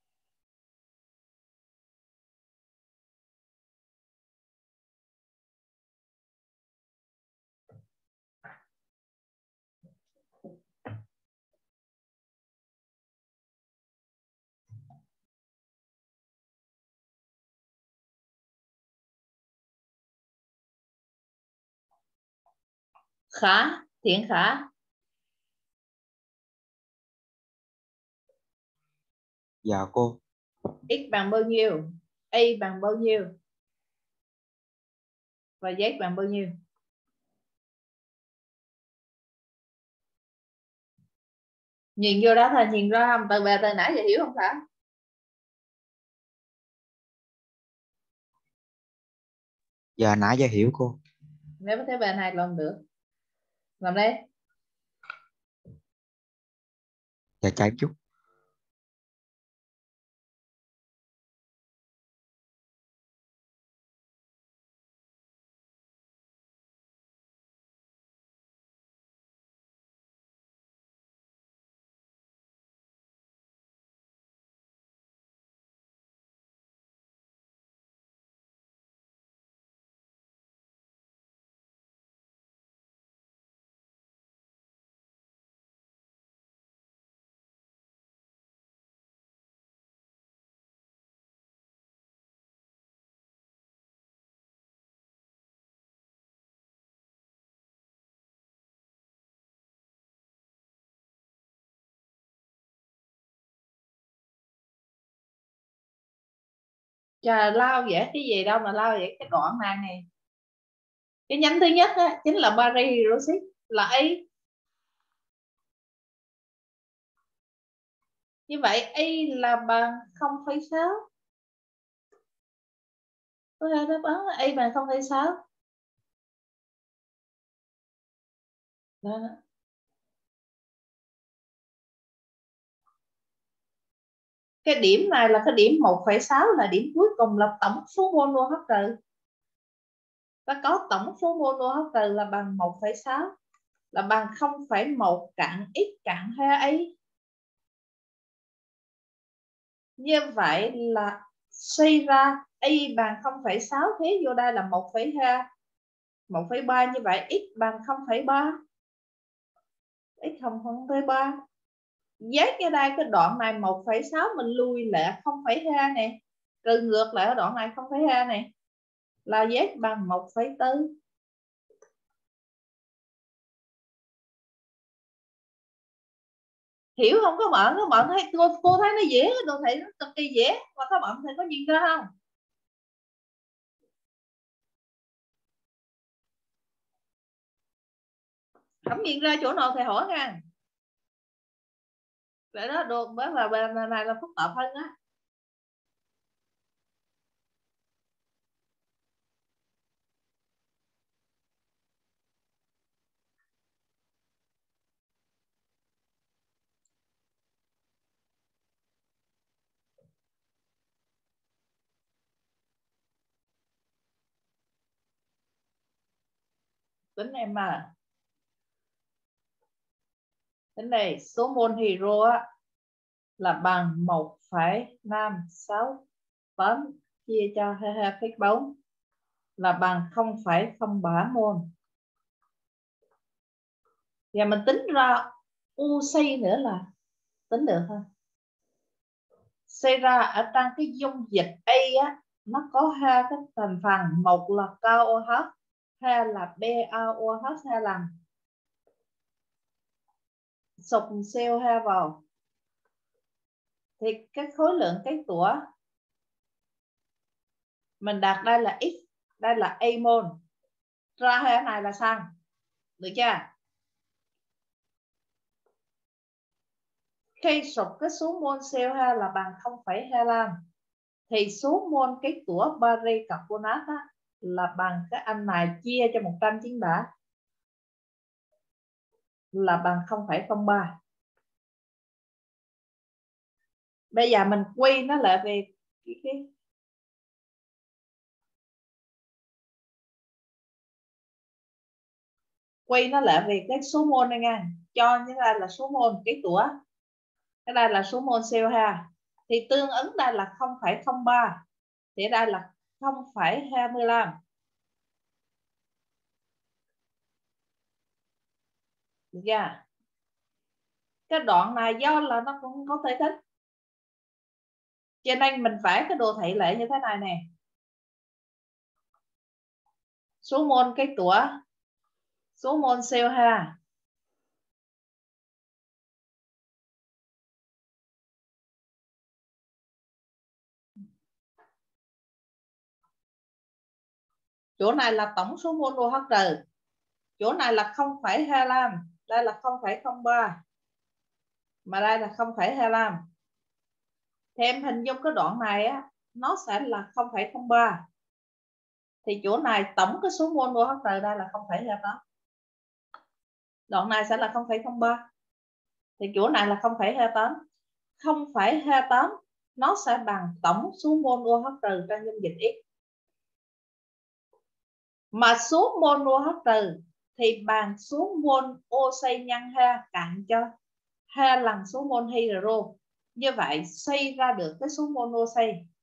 A: Khả, Thiện Khả.
B: Dạ cô.
A: X bằng bao nhiêu? A bằng bao nhiêu? Và Z bằng bao nhiêu? Nhìn vô đó thôi, nhìn ra không? Từ bài từ nãy giờ hiểu không Khả?
B: Dạ nãy giờ hiểu cô.
A: Nếu có thấy bài này làm được. Làm đây.
B: Dạ chào chút.
A: Trời, lao vẽ cái gì đâu mà lao vẽ cái đoạn này nè. Cái nhánh thứ nhất á, chính là bari hydroxit là Y. Như vậy Y là bằng 0,6. Tôi ra đáp án là Y bằng 0,6. Đó. Cái điểm này là cái điểm 1,6 là điểm cuối cùng là tổng số mol OH trừ. Ta có tổng số mol OH trừ là bằng 1,6 là bằng 0,1 cạn X cạn 2Y. Như vậy là suy ra Y bằng 0,6 thế vô đây là 1,2 1,3, như vậy X bằng 0,3. X 0,3. Giác ở đây cái đoạn này 1,6 mình lui lại 0,2 này, trừ ngược lại ở đoạn này 0,2 này là Z bằng 1,4. Hiểu không các bạn? Các bạn thấy cô thấy nó dễ, đồ thị nó cực kỳ dễ và các bạn thấy có nhìn ra không? Không nhìn ra chỗ nào thì hỏi nha. Vậy đó, đồ bởi là bài này là phức tạp hơn á. Tính em mà. Tính này số mol hydro á là bằng 1,56 chia cho 22,4 là bằng 0,03 mol. Và mình tính ra oxy nữa là tính được thôi. Suy ra ở trong cái dung dịch A á, nó có hai cái thành phần, một là KOH, hai là BaOH, hai lần sụp CO2 vào thì cái khối lượng cái tủa mình đặt đây là X, đây là A mol, ra hai cái này là xăng, được chưa? Khi sụp cái số mol CO2 là bằng 0,25 thì số mol cái tủa bari carbonat á, là bằng cái anh này chia cho 197 là bằng 0,03. Bây giờ mình quy nó lại về cái quay nó lại về cái số mol này nha, cho như là số mol cái tủa, cái đây là số mol CO2 thì tương ứng đây là 0,03 thì đây là 0,25. Được chưa? Cái đoạn này do là nó cũng có thể thích, cho nên mình vẽ cái đồ thị lại như thế này nè. Số mol cái tủa, số mol CO2 chỗ này là tổng số mol OH trừ, chỗ này là 0,25, đây là 0,03 mà đây là 0,25. Thì em hình dung cái đoạn này á, nó sẽ là 0,03 thì chỗ này tổng cái số mol OH trừ đây là 0,28. Đoạn này sẽ là 0,03 thì chỗ này là 0,28. 0,28 nó sẽ bằng tổng số mol OH trừ trong dung dịch X. Mà số mol OH trừ thì bằng số mol oxy nhân 2 cộng cho 2 lần số mol hydro. Như vậy suy ra được cái số mol oxy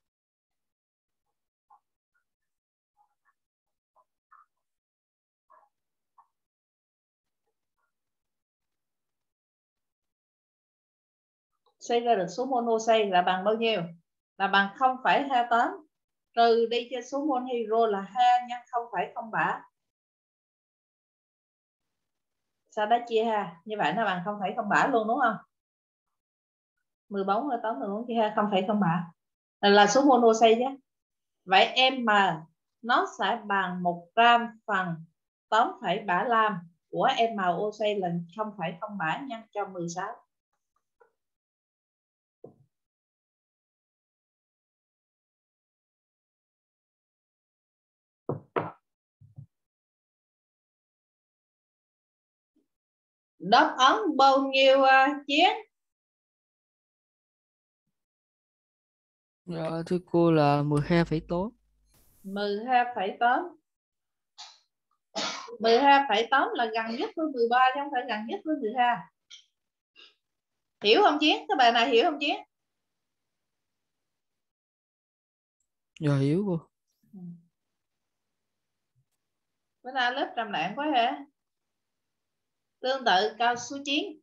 A: suy ra được số mol oxy là bằng bao nhiêu? Là bằng 0,28 trừ đi cho số mol hydro là 2 nhân 0,03. Sau đó chia 2. Như vậy nó bằng 0,03 luôn đúng không? 14 là 8 14 chia 2 0,03 là số mol oxy nhé. Vậy M nó sẽ bằng 100 phần 8,75 của MOC là 0,07 nhân cho 16. Đáp án bao nhiêu Chiến?
H: Dạ, thưa cô là 12,8.
A: 12,8. 12,8 là gần nhất với 13 chứ không phải gần nhất với 12. Hiểu không Chiến? Các bạn này hiểu không Chiến?
H: Dạ hiểu cô.
A: Bữa nay lớp trầm lặng quá hả? Tương tự câu số 9.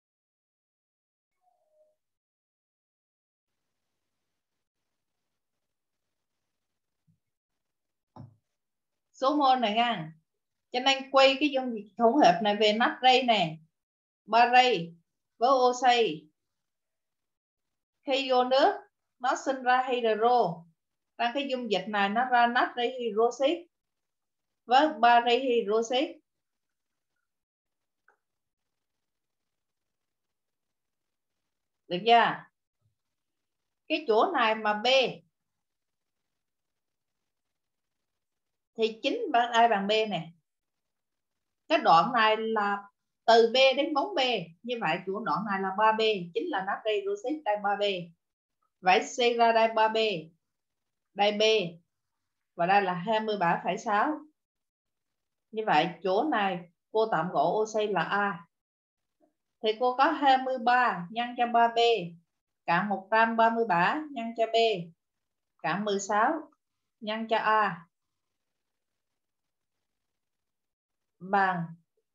A: Số mol này nha. Cho nên quay cái dung dịch hỗn hợp này về natri nè, bari với oxy. Khi vô nước nó sinh ra hydro. Trong cái dung dịch này nó ra natri hydroxit với bari hydroxit. Được chưa? Cái chỗ này mà B thì chính A bằng B nè. Cái đoạn này là từ B đến 4B. Như vậy chỗ đoạn này là 3B, chính là natri hydroxit đây 3B. Vậy suy ra đây 3B, đây B và đây là 27,6. Như vậy chỗ này cô tạm gọi oxy là A. Thì cô có 23 nhân cho 3B cộng 137 nhân cho B cộng 16 nhân cho A bằng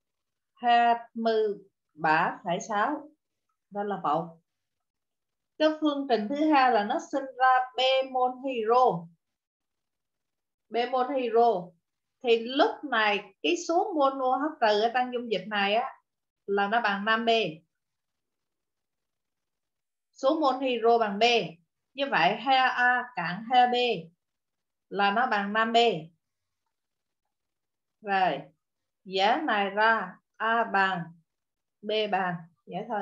A: 27,6. Đó là một. Cái phương trình thứ hai là nó sinh ra B mol hydro. B mol hydro thì lúc này cái số mol OH trừ ở trong dung dịch này á là nó bằng 5B. Số mol hydro bằng B. Như vậy 2A cộng 2B là nó bằng 5B. Rồi, giá này ra A bằng B bằng. Vậy thôi.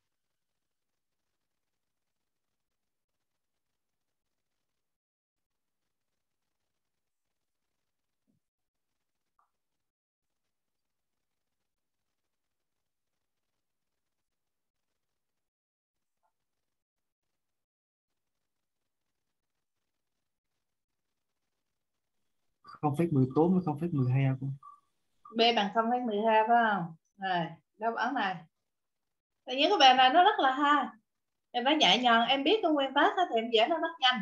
G: Không phẩy 14 với 0,12 cô.
A: B bằng 0,12 phải không? Rồi, đáp án này. Tại những cái bài này nó rất là hay. Em phải nhẹ nhàng, em biết cái nguyên tắc thì em vẽ nó rất nhanh.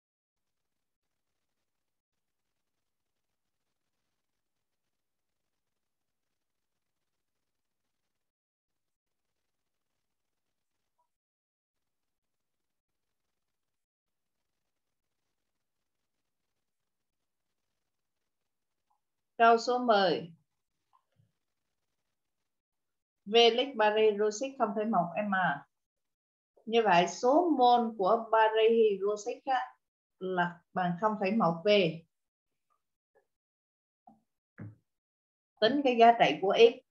A: Câu số 10. V lít bari hydroxit 0,1 m. Như vậy số mol của bari hydroxit là bằng 0,1 V. Tính cái giá trị của X.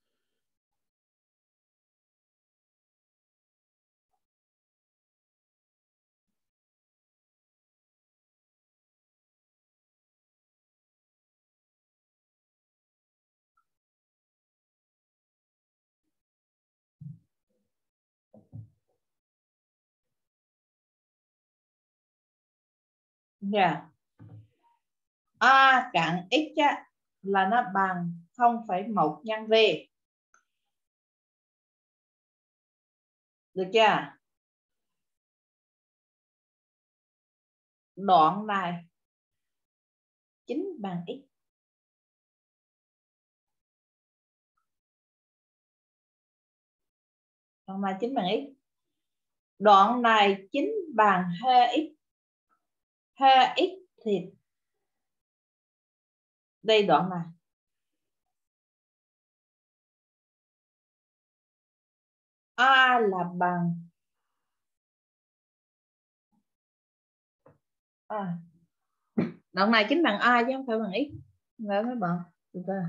A: Yeah. A cộng X là nó bằng 0,1 nhân V. Được chưa? Đoạn này chính bằng X. Đoạn này chính bằng X. Đoạn này chính bằng 2X. 2X thì đây đoạn này. A là bằng Đoạn này chính bằng A chứ không phải bằng X. Rồi mấy bạn. Được chưa?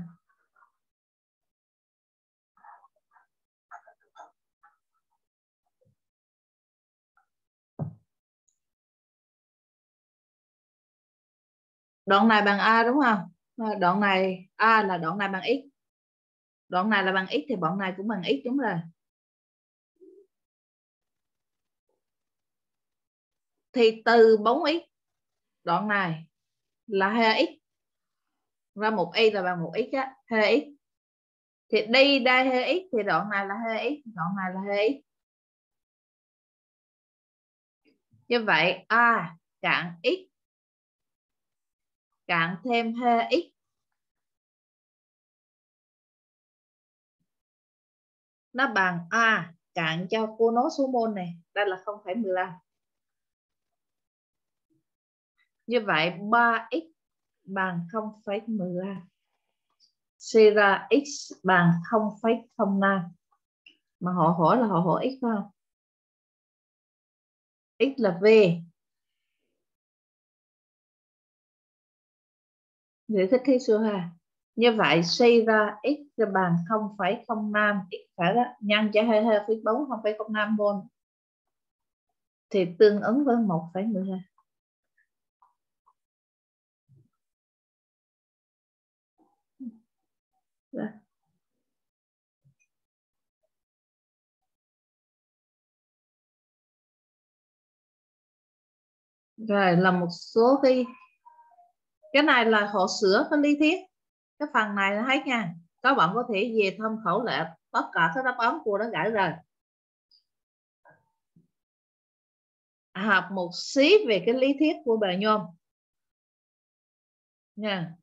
A: Đoạn này bằng A đúng không? Đoạn này A là đoạn này bằng X. Đoạn này là bằng X thì đoạn này cũng bằng X, đúng rồi. Thì từ 4x đoạn này là 2x ra một y là bằng một x á, 2x. Thì đi đây 2x thì đoạn này là 2x, đoạn này là 2x. Như vậy A cạn x cạn thêm 2x nó bằng A cạn cho cô nối số mol này, đây là 0,15. Như vậy 3x bằng 0,15. Suy ra x bằng 0,05. Mà họ hỏi là họ hỏi x phải không? X là V. Giải thích thế xưa ha. Như vậy suy ra x bằng 0,05, x phải đó, nhân cho 22,4 0,05 mol thì tương ứng với 1,12. Đó. Rồi là một số cái này là họ sửa cái lý thuyết, cái phần này là hết nha. Các bạn có thể về tham khảo lại tất cả các đáp án cô đã gửi rồi. Học một xí về cái lý thuyết của bài nhôm nha.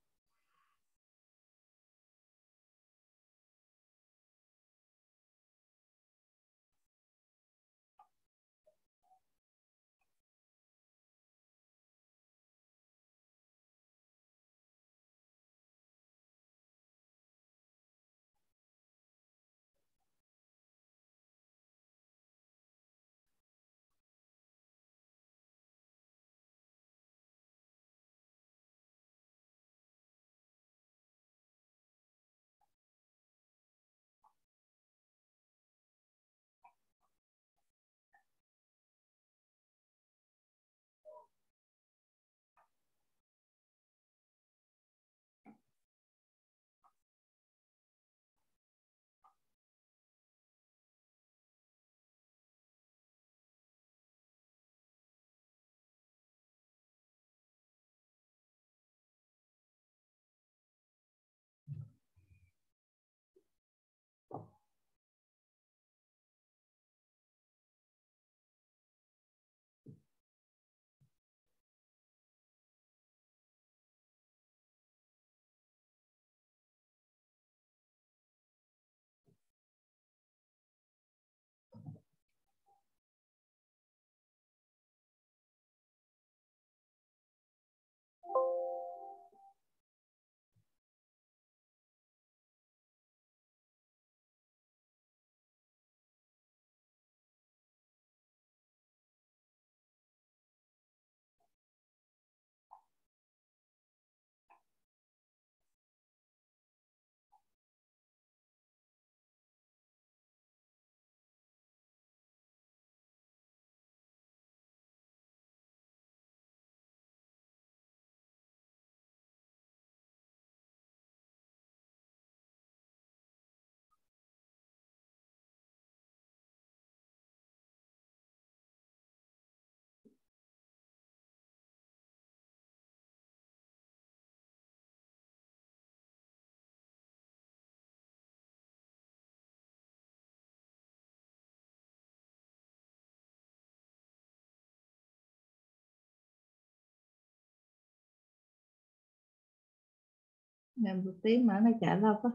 A: Làm một tiếng mà nó trả lâu quá.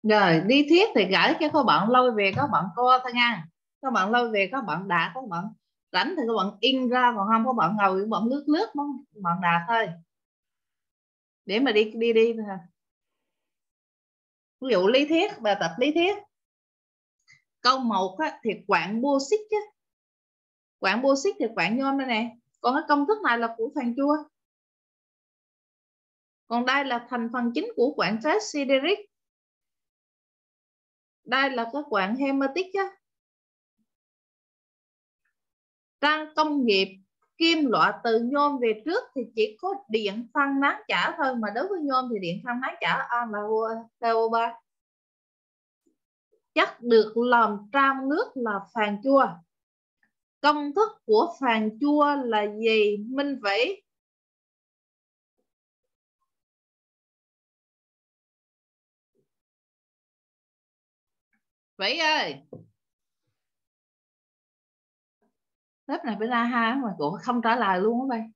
A: Rồi lý thuyết thì gửi cho các bạn lôi về các bạn coi thôi nha. Các bạn lôi về các bạn đạt, các bạn rảnh thì các bạn in ra, còn không các bạn ngồi các bạn lướt lướt các bạn đạt thôi. Để mà đi thôi. Ví dụ lý thuyết, bài tập lý thuyết. Câu 1 á, thì quạng Bohr-xít chứ. Quạng Bohr-xít thì quạng nhôm đây nè. Còn cái công thức này là của phàn chua. Còn đây là thành phần chính của quạng phát sideric. Đây là cái quạng hematite á. Trong công nghiệp kim loại từ nhôm về trước thì chỉ có điện phân nán chả thôi, mà đối với nhôm thì điện phân nán chả là CO3. Chất được làm trong nước là phàn chua. Công thức của phàn chua là gì? Minh Vĩ. Vĩ ơi. Lớp này phải ra ha mà cô không trả lời luôn á bay.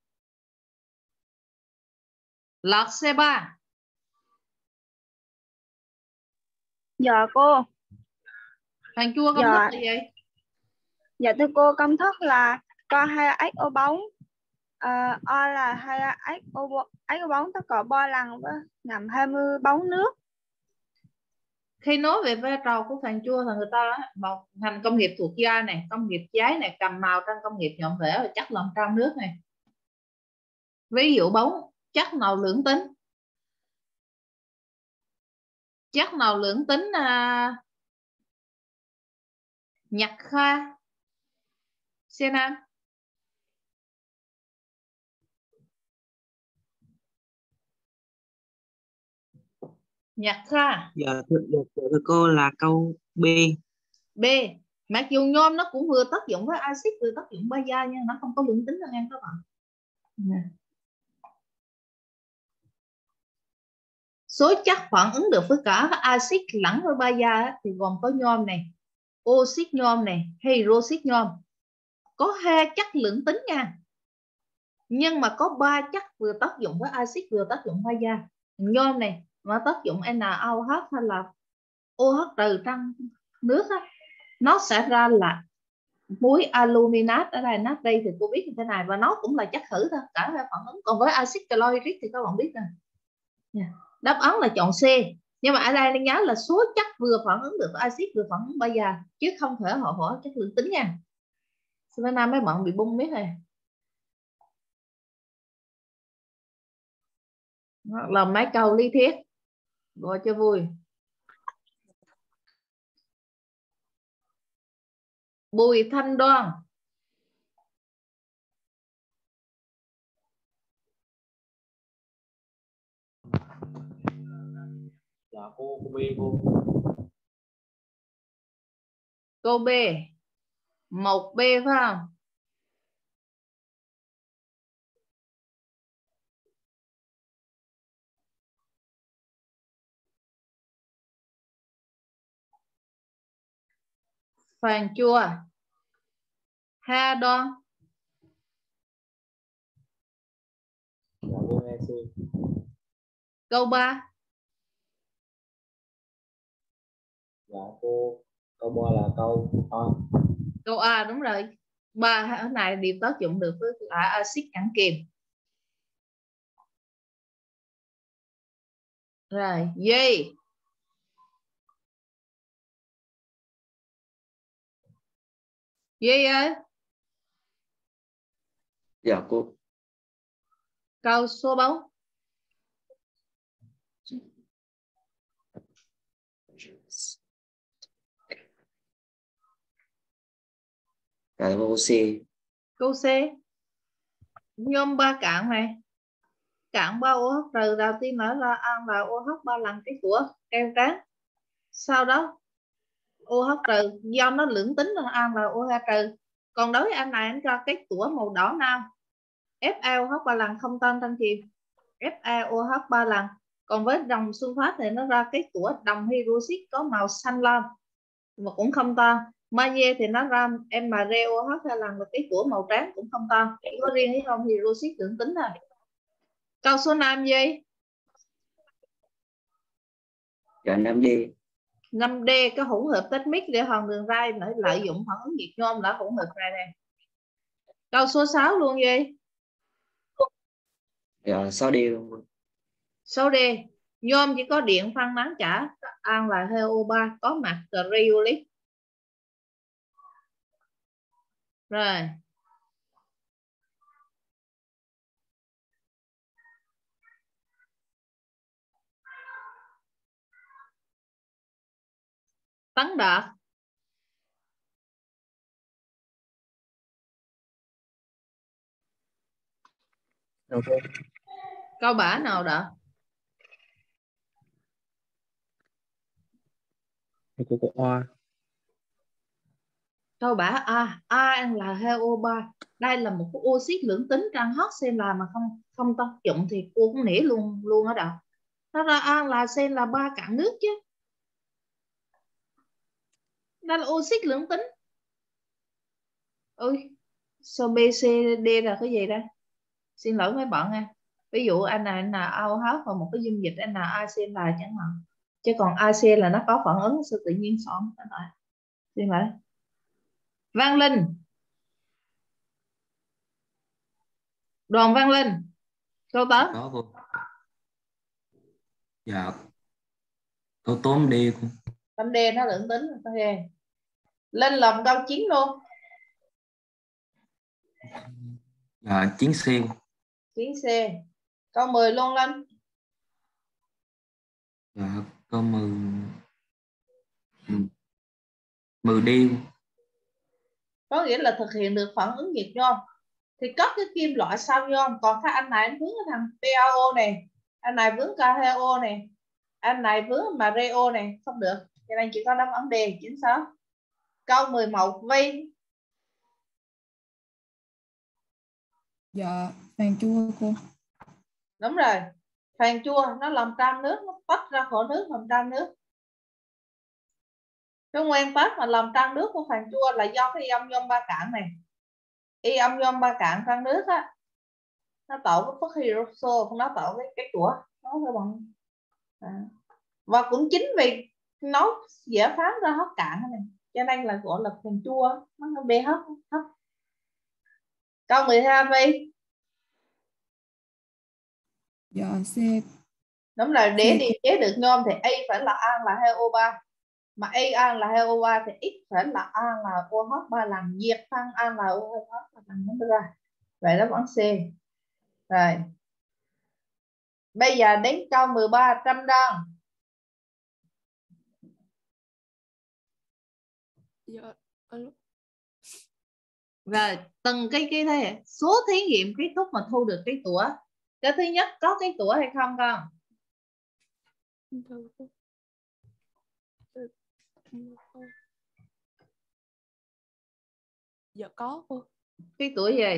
A: Lọt C3.
I: Dạ cô.
A: Phàn chua công
I: Dạ.
A: thức là gì?
I: Dạ thưa cô, công thức là Co2HO bóng, O là 2HO bóng tất cả 3 lần với ngầm 20 bóng nước.
A: Khi nói về vai trò của phàn chua thì người ta nói một ngành công nghiệp thuộc da này, công nghiệp giấy này, cầm màu trong công nghiệp nhộn rễ và chất lòng trong nước này. Ví dụ bóng, chất nào lưỡng tính? Chất nào lưỡng tính Nhật Kha, C5. Nhật Kha.
J: Dạ thưa cô là câu B.
A: B. Mặc dù nhôm nó cũng vừa tác dụng với axit vừa tác dụng bazia nhưng nó không có lưỡng tính đâu nha các bạn. Số chất phản ứng được với cả axit lẫn với bazia thì gồm có nhôm này, oxit nhôm này, hydroxit nhôm. Có 2 chất lưỡng tính nha. Nhưng mà có 3 chất vừa tác dụng với axit vừa tác dụng bazia. Nhôm này nó tác dụng NaOH hay là OH trừ trong nước á, nó sẽ ra là muối aluminat. Ở đây natri thì cô biết như thế này, và nó cũng là chất khử thôi, cả hai phản ứng. Còn với axit chlorhydric thì các bạn biết rồi. Đáp án là chọn C. Nhưng mà ở đây nên nhớ là số chất vừa phản ứng được với axit vừa phản ứng bazia, chứ không thể họ hỏi chất lưỡng tính nha. Số năm mấy bạn bị bung biết rồi. Làm mấy câu lý thuyết gọi cho vui. Bùi Thanh Đoan.
B: Dạ cô B cô.
A: Câu B. 1B phải không? Phàn chua. Ha Đoan.
B: Dạ cô nghe C.
A: Câu 3.
B: Dạ cô. Câu 3 là câu A.
A: Câu A đúng rồi. 3 ở này đều tác dụng được với axit ăn kiềm. Rồi, D. D ơi.
B: Dạ cô.
A: Câu số 4.
B: Dạ cô C.
A: Câu C. Nhôm 3 cạn này. Cạn 3 OH trừ, đầu tiên nở ra ăn là OH 3 lần cái của keo trắng. Sau đó OH trừ, do nó lưỡng tính là ăn là OH trừ. Còn đối với anh này anh cho cái tủa màu đỏ nào. FeOH 3 lần không tan trong chiều. FeOH 3 lần. Còn với đồng sunfat thì nó ra cái tủa đồng hydroxit có màu xanh lam mà cũng không tan. Magie thì nó ra MgOH 2 lần, và cái tủa màu trắng cũng không tan. Chỉ có riêng cái không hydroxit lưỡng tính thôi. Câu số 5 gì?
B: Dạ 5D.
A: 5D cái hỗn hợp tách mix để hòn đường ray để lợi dụng phản ứng nhiệt nhôm đã hỗn hợp ra đây. Câu số 6 luôn gì?
J: Dạ 6D luôn cô.
A: 6D. Nhôm chỉ có điện phân nắng trả, an là HO3 có mặt cryolic. Rồi. Tấn Đạt.
B: Đâu cô?
A: Câu bả nào Đạt?
B: Cô có O.
A: Câu bả A. An là HO3. Đây là một cái oxit lưỡng tính trong HCl mà không tác dụng thì cô cũng nể luôn luôn ở đâu. Nó ra an là sen là 3 cặn nước chứ. Đây là oxit lưỡng tính. Ôi, so B, C, D là cái gì đây? Xin lỗi mấy bạn nha. Ví dụ anh này NaOH và một cái dung dịch NaCl chẳng hạn. Chứ còn AC là nó có phản ứng sự tự nhiên xỏn. Xin lỗi. Văn Linh. Đoàn Văn Linh. Câu 8.
J: Có cô. Dạ. Câu 8D cô.
A: 8D nó lưỡng tính. Okay. Lên lòng câu 9 luôn.
J: Dạ 9C.
A: 9C. Câu 10 luôn Linh.
J: Dạ câu 10D.
A: Có nghĩa là thực hiện được phản ứng nhiệt nhôm. Thì có cái kim loại sau nhôm. Còn các anh này anh vướng cái thằng PaO này. Anh này vướng KHO này. Anh này vướng mà ReO này. Không được. Cho nên chỉ có đáp án D. Chính xác. Câu 11 Vi.
K: Dạ phèn chua cô.
A: Đúng rồi. Phèn chua nó làm tan nước. Nó tách ra khỏi nước làm tan nước. Cái nguyên tắc mà làm tan nước của phèn chua là do cái ion nhôm 3 cạn này. Ion nhôm 3 cạn tan nước á, nó tạo cái phức hydroxô, nó tạo cái của nó các bạn. Và cũng chính vì nó dễ phán ra hấp cạn này cho nên là gọi là phèn chua, nó pH thấp. Câu 12 Vi.
K: Dạ C.
A: Đúng rồi, để điều chế được nhôm thì A phải là an là HO3. Mà A an là HO3 thì X phải là an là OH 3 lần, nhiệt tăng an là OH 3 lần nó ra. Vậy đó bảng C. Rồi. Bây giờ đến câu 13 Trâm Đơn.
E: Dạ.
A: Rồi, từng cái thế số thí nghiệm kết thúc mà thu được cái tủa. Cái thứ nhất có cái tủa hay không con?
E: Dạ có cô.
A: Cái tủa gì?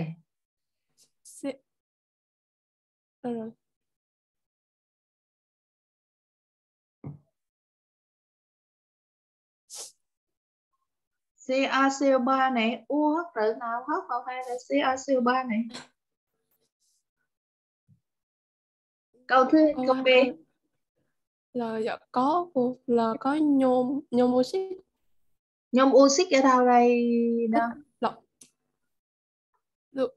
E: Rồi.
A: CaCO3 này, UH tự nào hấp vào hay là CaCO3 này? Câu B.
E: Là dạ có cô, là có nhôm oxit.
A: Nhôm oxit ở đâu đây? Đâu?
E: Được.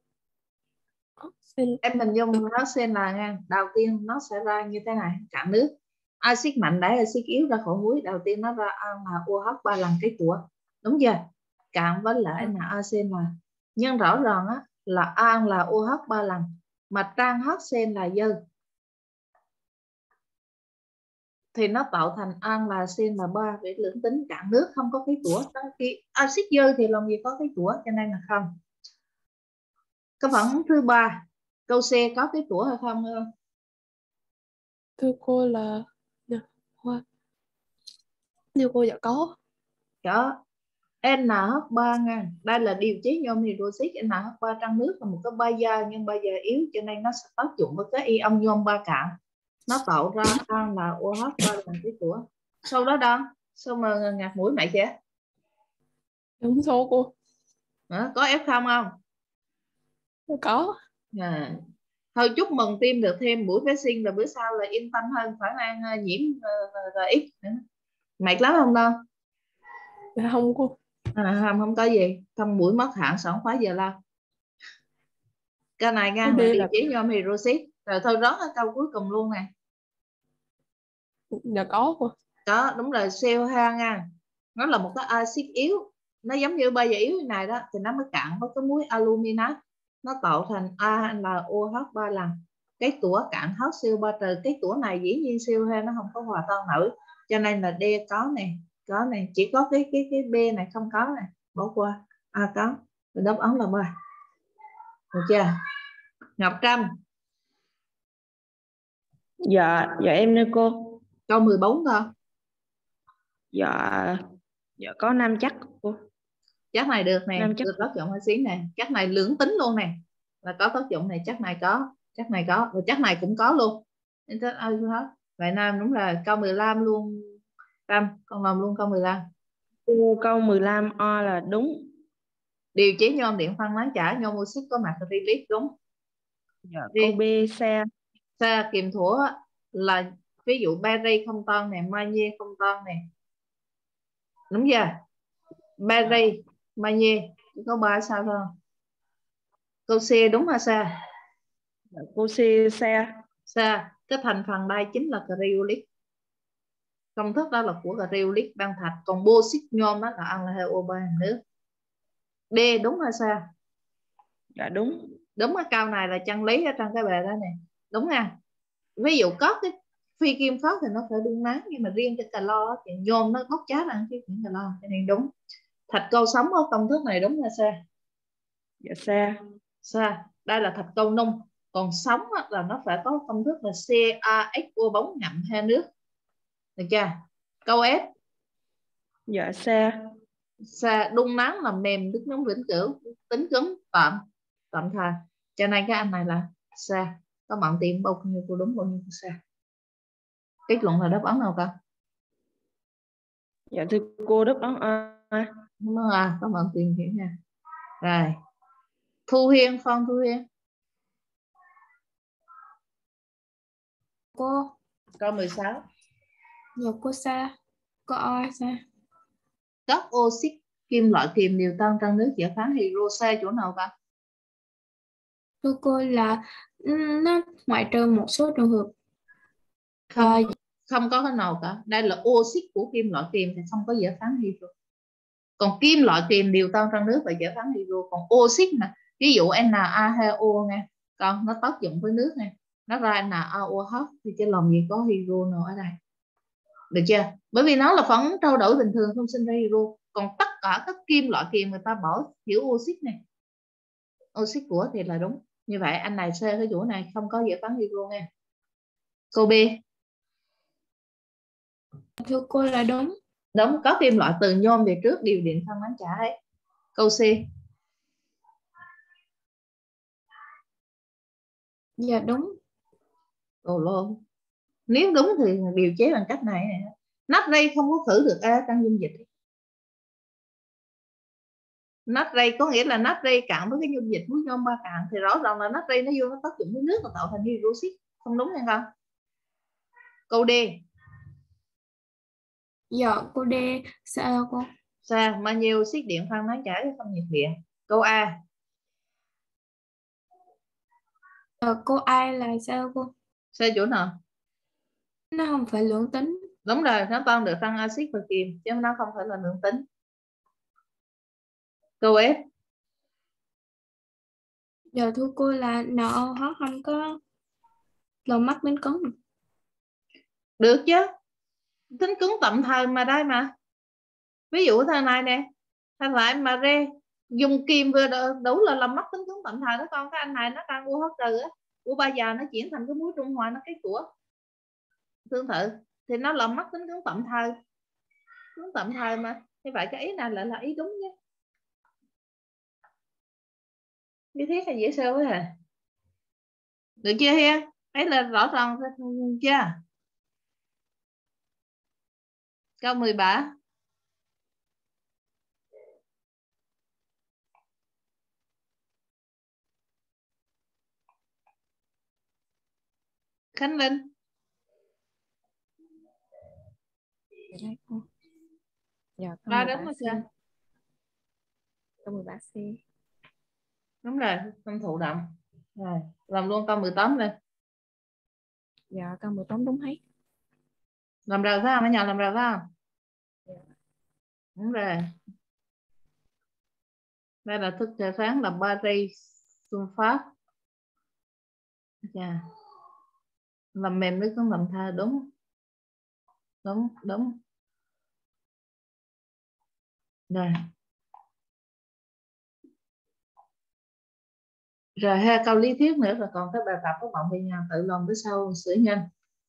A: Em mình dùng nó xem là nha. Đầu tiên nó sẽ ra như thế này, cạn nước. Axit mạnh đẩy axit yếu ra khỏi muối. Đầu tiên nó ra an là OH 3 lần cái tủa. Đúng chưa? Cạn với lại NaCl. Nhưng rõ ràng á, là an là OH 3 lần. Mà trang HCl là dư. Thì nó tạo thành an là CN là 3 để lưỡng tính cạn nước không có cái tủa. Khi axit dư thì làm gì có cái tủa, cho nên là không. Câu phản ứng thứ 3. Câu C có cái tủa hay không?
E: Thưa cô là thưa cô dạ có.
A: Có. NH3 nha. Đây là điều chế nhôm hydroxit. NH3 trong nước là một cái bazơ nhưng bazơ yếu cho nên nó sẽ tác dụng với cái ion nhôm 3 cạn. Nó tạo ra an là OH 3 lần cái tủa. Sau đó đâu? Sao mà ngạt mũi mày chưa?
E: Đúng số cô.
A: Có F không?
E: Có.
A: Thôi chúc mừng team được thêm buổi phế sinh, là bữa sau là yên tâm hơn, khả năng nhiễm RX nữa. Mệt lắm không đâu?
E: Dạ không cô.
A: Không có gì. Trong buổi mất hạn sẵn khóa giờ lao. Cái này nha,
E: Cái
A: là
E: D
A: điều
E: là
A: chế nhôm hydroxit. Rồi thôi rớt ở câu cuối cùng luôn nè.
E: dạ có cô.
A: Đó, đúng rồi, CO2 nha. Nó là một cái axit yếu. Nó giống như bây giờ yếu như này đó, thì nó mới cạn với cái muối aluminat. Nó tạo thành ALOH 3 lần. Cái tủa cạn HCO3 trừ. Cái tủa này dĩ nhiên CO2 nó không có hòa tan nổi. Cho nên là D có nè. Có nè. Chỉ có cái B này không có nè. Bỏ qua. A có. Rồi đáp án là B. Được chưa? Ngọc Trâm.
L: Dạ em nè cô.
A: Câu 14 thôi.
L: Dạ có 5 chắc cô.
A: Chắc này được nè,
L: 5 chắc.
A: được tác dụng hơi xíu nè. Chắc này lưỡng tính luôn nè. Là có tác dụng này, chắc này có. Chắc này có. Và chắc này cũng có luôn. Vậy Nam đúng là câu 15 luôn. Trâm, con làm luôn câu 15.
L: Câu 15 O là đúng.
A: Điều chế nhôm điện phân nán chảy, nhôm oxit có mặt acrylic đúng.
L: Dạ, câu B xe.
A: Xe kiềm thủa là ví dụ bari không ton này, magie không ton này. Đúng chưa? Bari, magie chỉ có 3 sao thôi. Câu C đúng hả Sa?
L: Dạ, câu C xe.
A: Sa, cái thành phần đây chính là cryolic. Công thức đó là của cryolic băng thạch, còn bauxit nhôm đó là aldehyde hàng nước. D đúng hả Sa?
L: Dạ đúng.
A: Đúng, cái câu này là chân lý ở trong cái bài đó này. Đúng nha. Ví dụ có cái phi kim phát thì nó phải đun nóng, nhưng mà riêng cái calo thì nhôm nó bốc cháy ra cái calo, cho nên đúng. Thạch câu sống ở công thức này đúng là Sa?
L: Dạ xe.
A: Sa, đây là thạch câu nung, còn sống là nó phải có công thức là CaXO bóng ngậm hai nước. Được chưa? Câu F.
L: Dạ xe.
A: Sa, đun nóng làm mềm nước nóng vĩnh cửu, tính cứng tạm thời. Cho nên cái anh này là Sa. Các bạn tìm bao nhiêu cô đúng bao nhiêu cô Sa. Kết luận là đáp án nào con?
L: Dạ thưa cô, đáp án A.
A: Đúng không à? Các bạn tìm hiểu nha. Rồi. Thu Hiên, Phong Thu Hiên.
E: Cô.
A: Câu 16.
E: Dạ cô Sa. Cô O Sa.
A: Các oxit kim loại kiềm đều tan trong nước giải phóng hydroxide chỗ nào con?
E: Thưa cô là nó ngoại trừ một số trường hợp.
A: Không có cái nào cả. Đây là oxit của kim loại kiềm thì không có giải phóng hydro. Còn kim loại kiềm đều tan trong nước và giải phóng hydro. Còn oxit nè, ví dụ NaHO nha, con nó tác dụng với nước này, nó ra NaOH thì trên lòng gì có hydro nào ở đây. Được chưa? Bởi vì nó là phản ứng trao đổi bình thường, không sinh ra hydro. Còn tất cả các kim loại kiềm người ta bỏ kiểu oxit này, oxit của thì là đúng. Như vậy anh này C cái chỗ này không có giải phóng hydro nha. Câu B.
E: Thưa cô là đúng.
A: Đúng, có kim loại từ nhôm về trước điều điện phân nán chảy. Câu C.
E: Dạ đúng.
A: Ồ luôn. Nếu đúng thì điều chế bằng cách này. Natri không có khử được A trong dung dịch. Natri có nghĩa là natri cạn với cái dung dịch muối nhôm 3 cạn thì rõ ràng là natri nó vô nó tác dụng với nước và tạo thành hydroxit. Không đúng hay không? Câu D.
E: Dạ cô D. Sao cô?
A: Sao? Magie oxit điện phân nán chảy không nhiệt điện. Câu A.
E: Cô ai là sao cô?
A: Sao chỗ nào?
E: Nó không phải lưỡng tính.
A: Đúng rồi, nó toan được tăng axit và kiềm chứ nó không phải là lượng tính. Câu F.
E: Dạ thưa cô là NaOH không có làm mắt đến cứng.
A: Được chứ. Tính cứng tạm thời mà đây mà. Ví dụ thằng này nè, thằng lại mà rê dùng kim vừa đủ là làm mất tính cứng tạm thời đó con. Cái anh này nó đang UH trừ á, của bây giờ nó chuyển thành cái muối trung hòa, nó cái của tương tự thì nó làm mất tính cứng tạm thời. Cứng tạm thời mà. Như vậy cái ý này lại là ý đúng nhé. Như thế là dễ sơ quá à. Được chưa Hiên? Ấy là rõ ràng chưa? Câu 13. Khánh Linh.
M: Dạ, câu
A: Ra đúng
M: 13
A: rồi
M: C.
A: chưa?
M: Câu 13 C.
A: Đúng rồi, không thụ động. Rồi, làm luôn câu 18 lên.
M: Dạ, câu 18 đúng hết.
A: Làm rồi phải không? Anh nhận làm rồi phải không?
M: Dạ.
A: Đúng rồi. Đây là thức thể phán là bari sulfat. Dạ. Làm mềm nước con làm tha đúng. Đúng, đúng. Rồi. Rồi hai câu lý thuyết nữa rồi còn các bài tập các bạn về nhà tự làm tới sau sửa nhanh.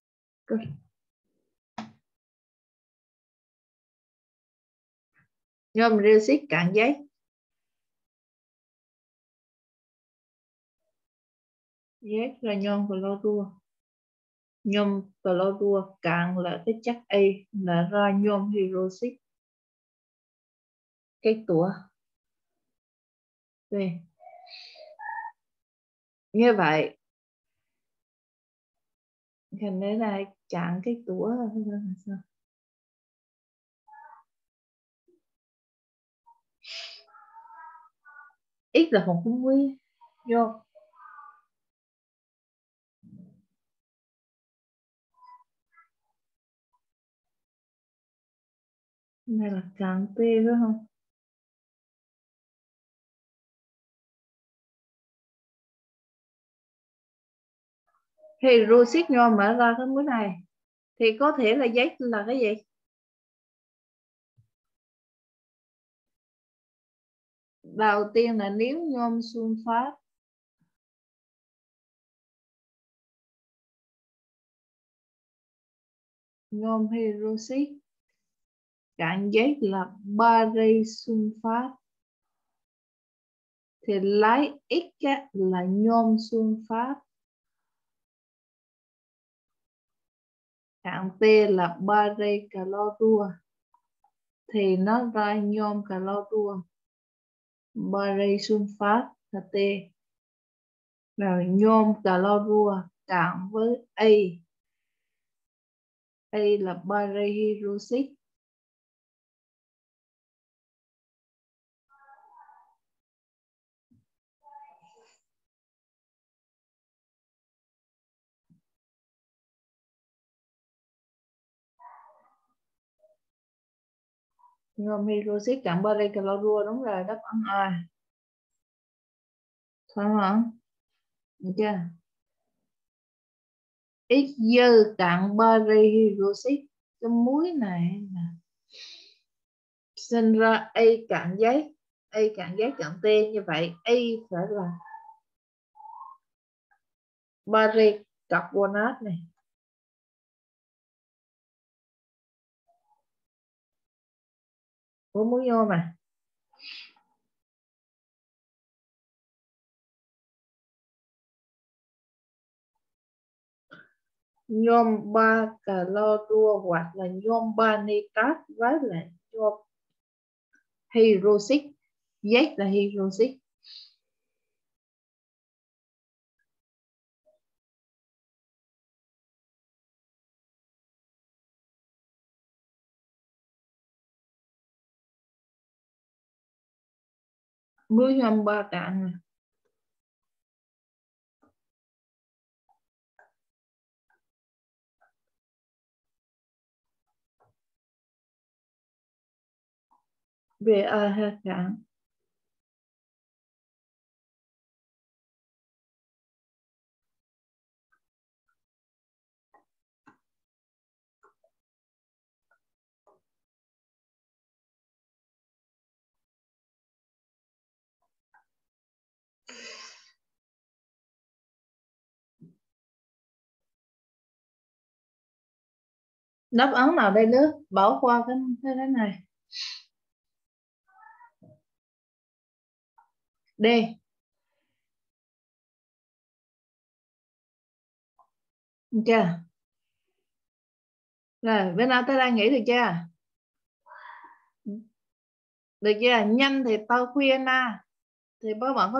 A: Nhôm rêu xít cạn giấy. Giấy là nhôm clorua. Nhôm clorua cạn là cái chất A là ra nhôm hydroxit. Cái tủa. Đây. Như vậy thành đến này chặn cái tủa là sao? X là một phương nguyên vô. Này là cạn T phải không? Hydroxit nhôm mở ra cái mũi này thì có thể là giấy là cái gì? Đầu tiên là nếu nhôm sunfat nhôm hydroxit cạn giấy là bari sunfat thì lấy X là nhôm sunfat cạn T là bari clorua thì nó ra nhôm clorua bari sunfat là T. Rồi nhôm clorua cạn với A là bari hydroxit. Nhôm hydroxit cạn bari clorua đúng rồi, đáp án A. Phải không? Được chưa? X dư cạn bari hydroxit cái muối này là sinh ra A cạn giấy, A cạn giấy cạn T, như vậy A phải là bari carbonate này. Có muối nhôm mà. Nhôm 3 clorua hoặc là nhôm 3 nitrat với lại nhôm hydroxit. Z là hydroxit. Muối nhôm 3 cạn này. BaH cạn. Đáp án nào đây nước? Bỏ qua cái này. D. Được chưa? Rồi, bên nào tới đây nghĩ được chưa? Được chưa? Nhanh thì tao khuyên thì các bạn có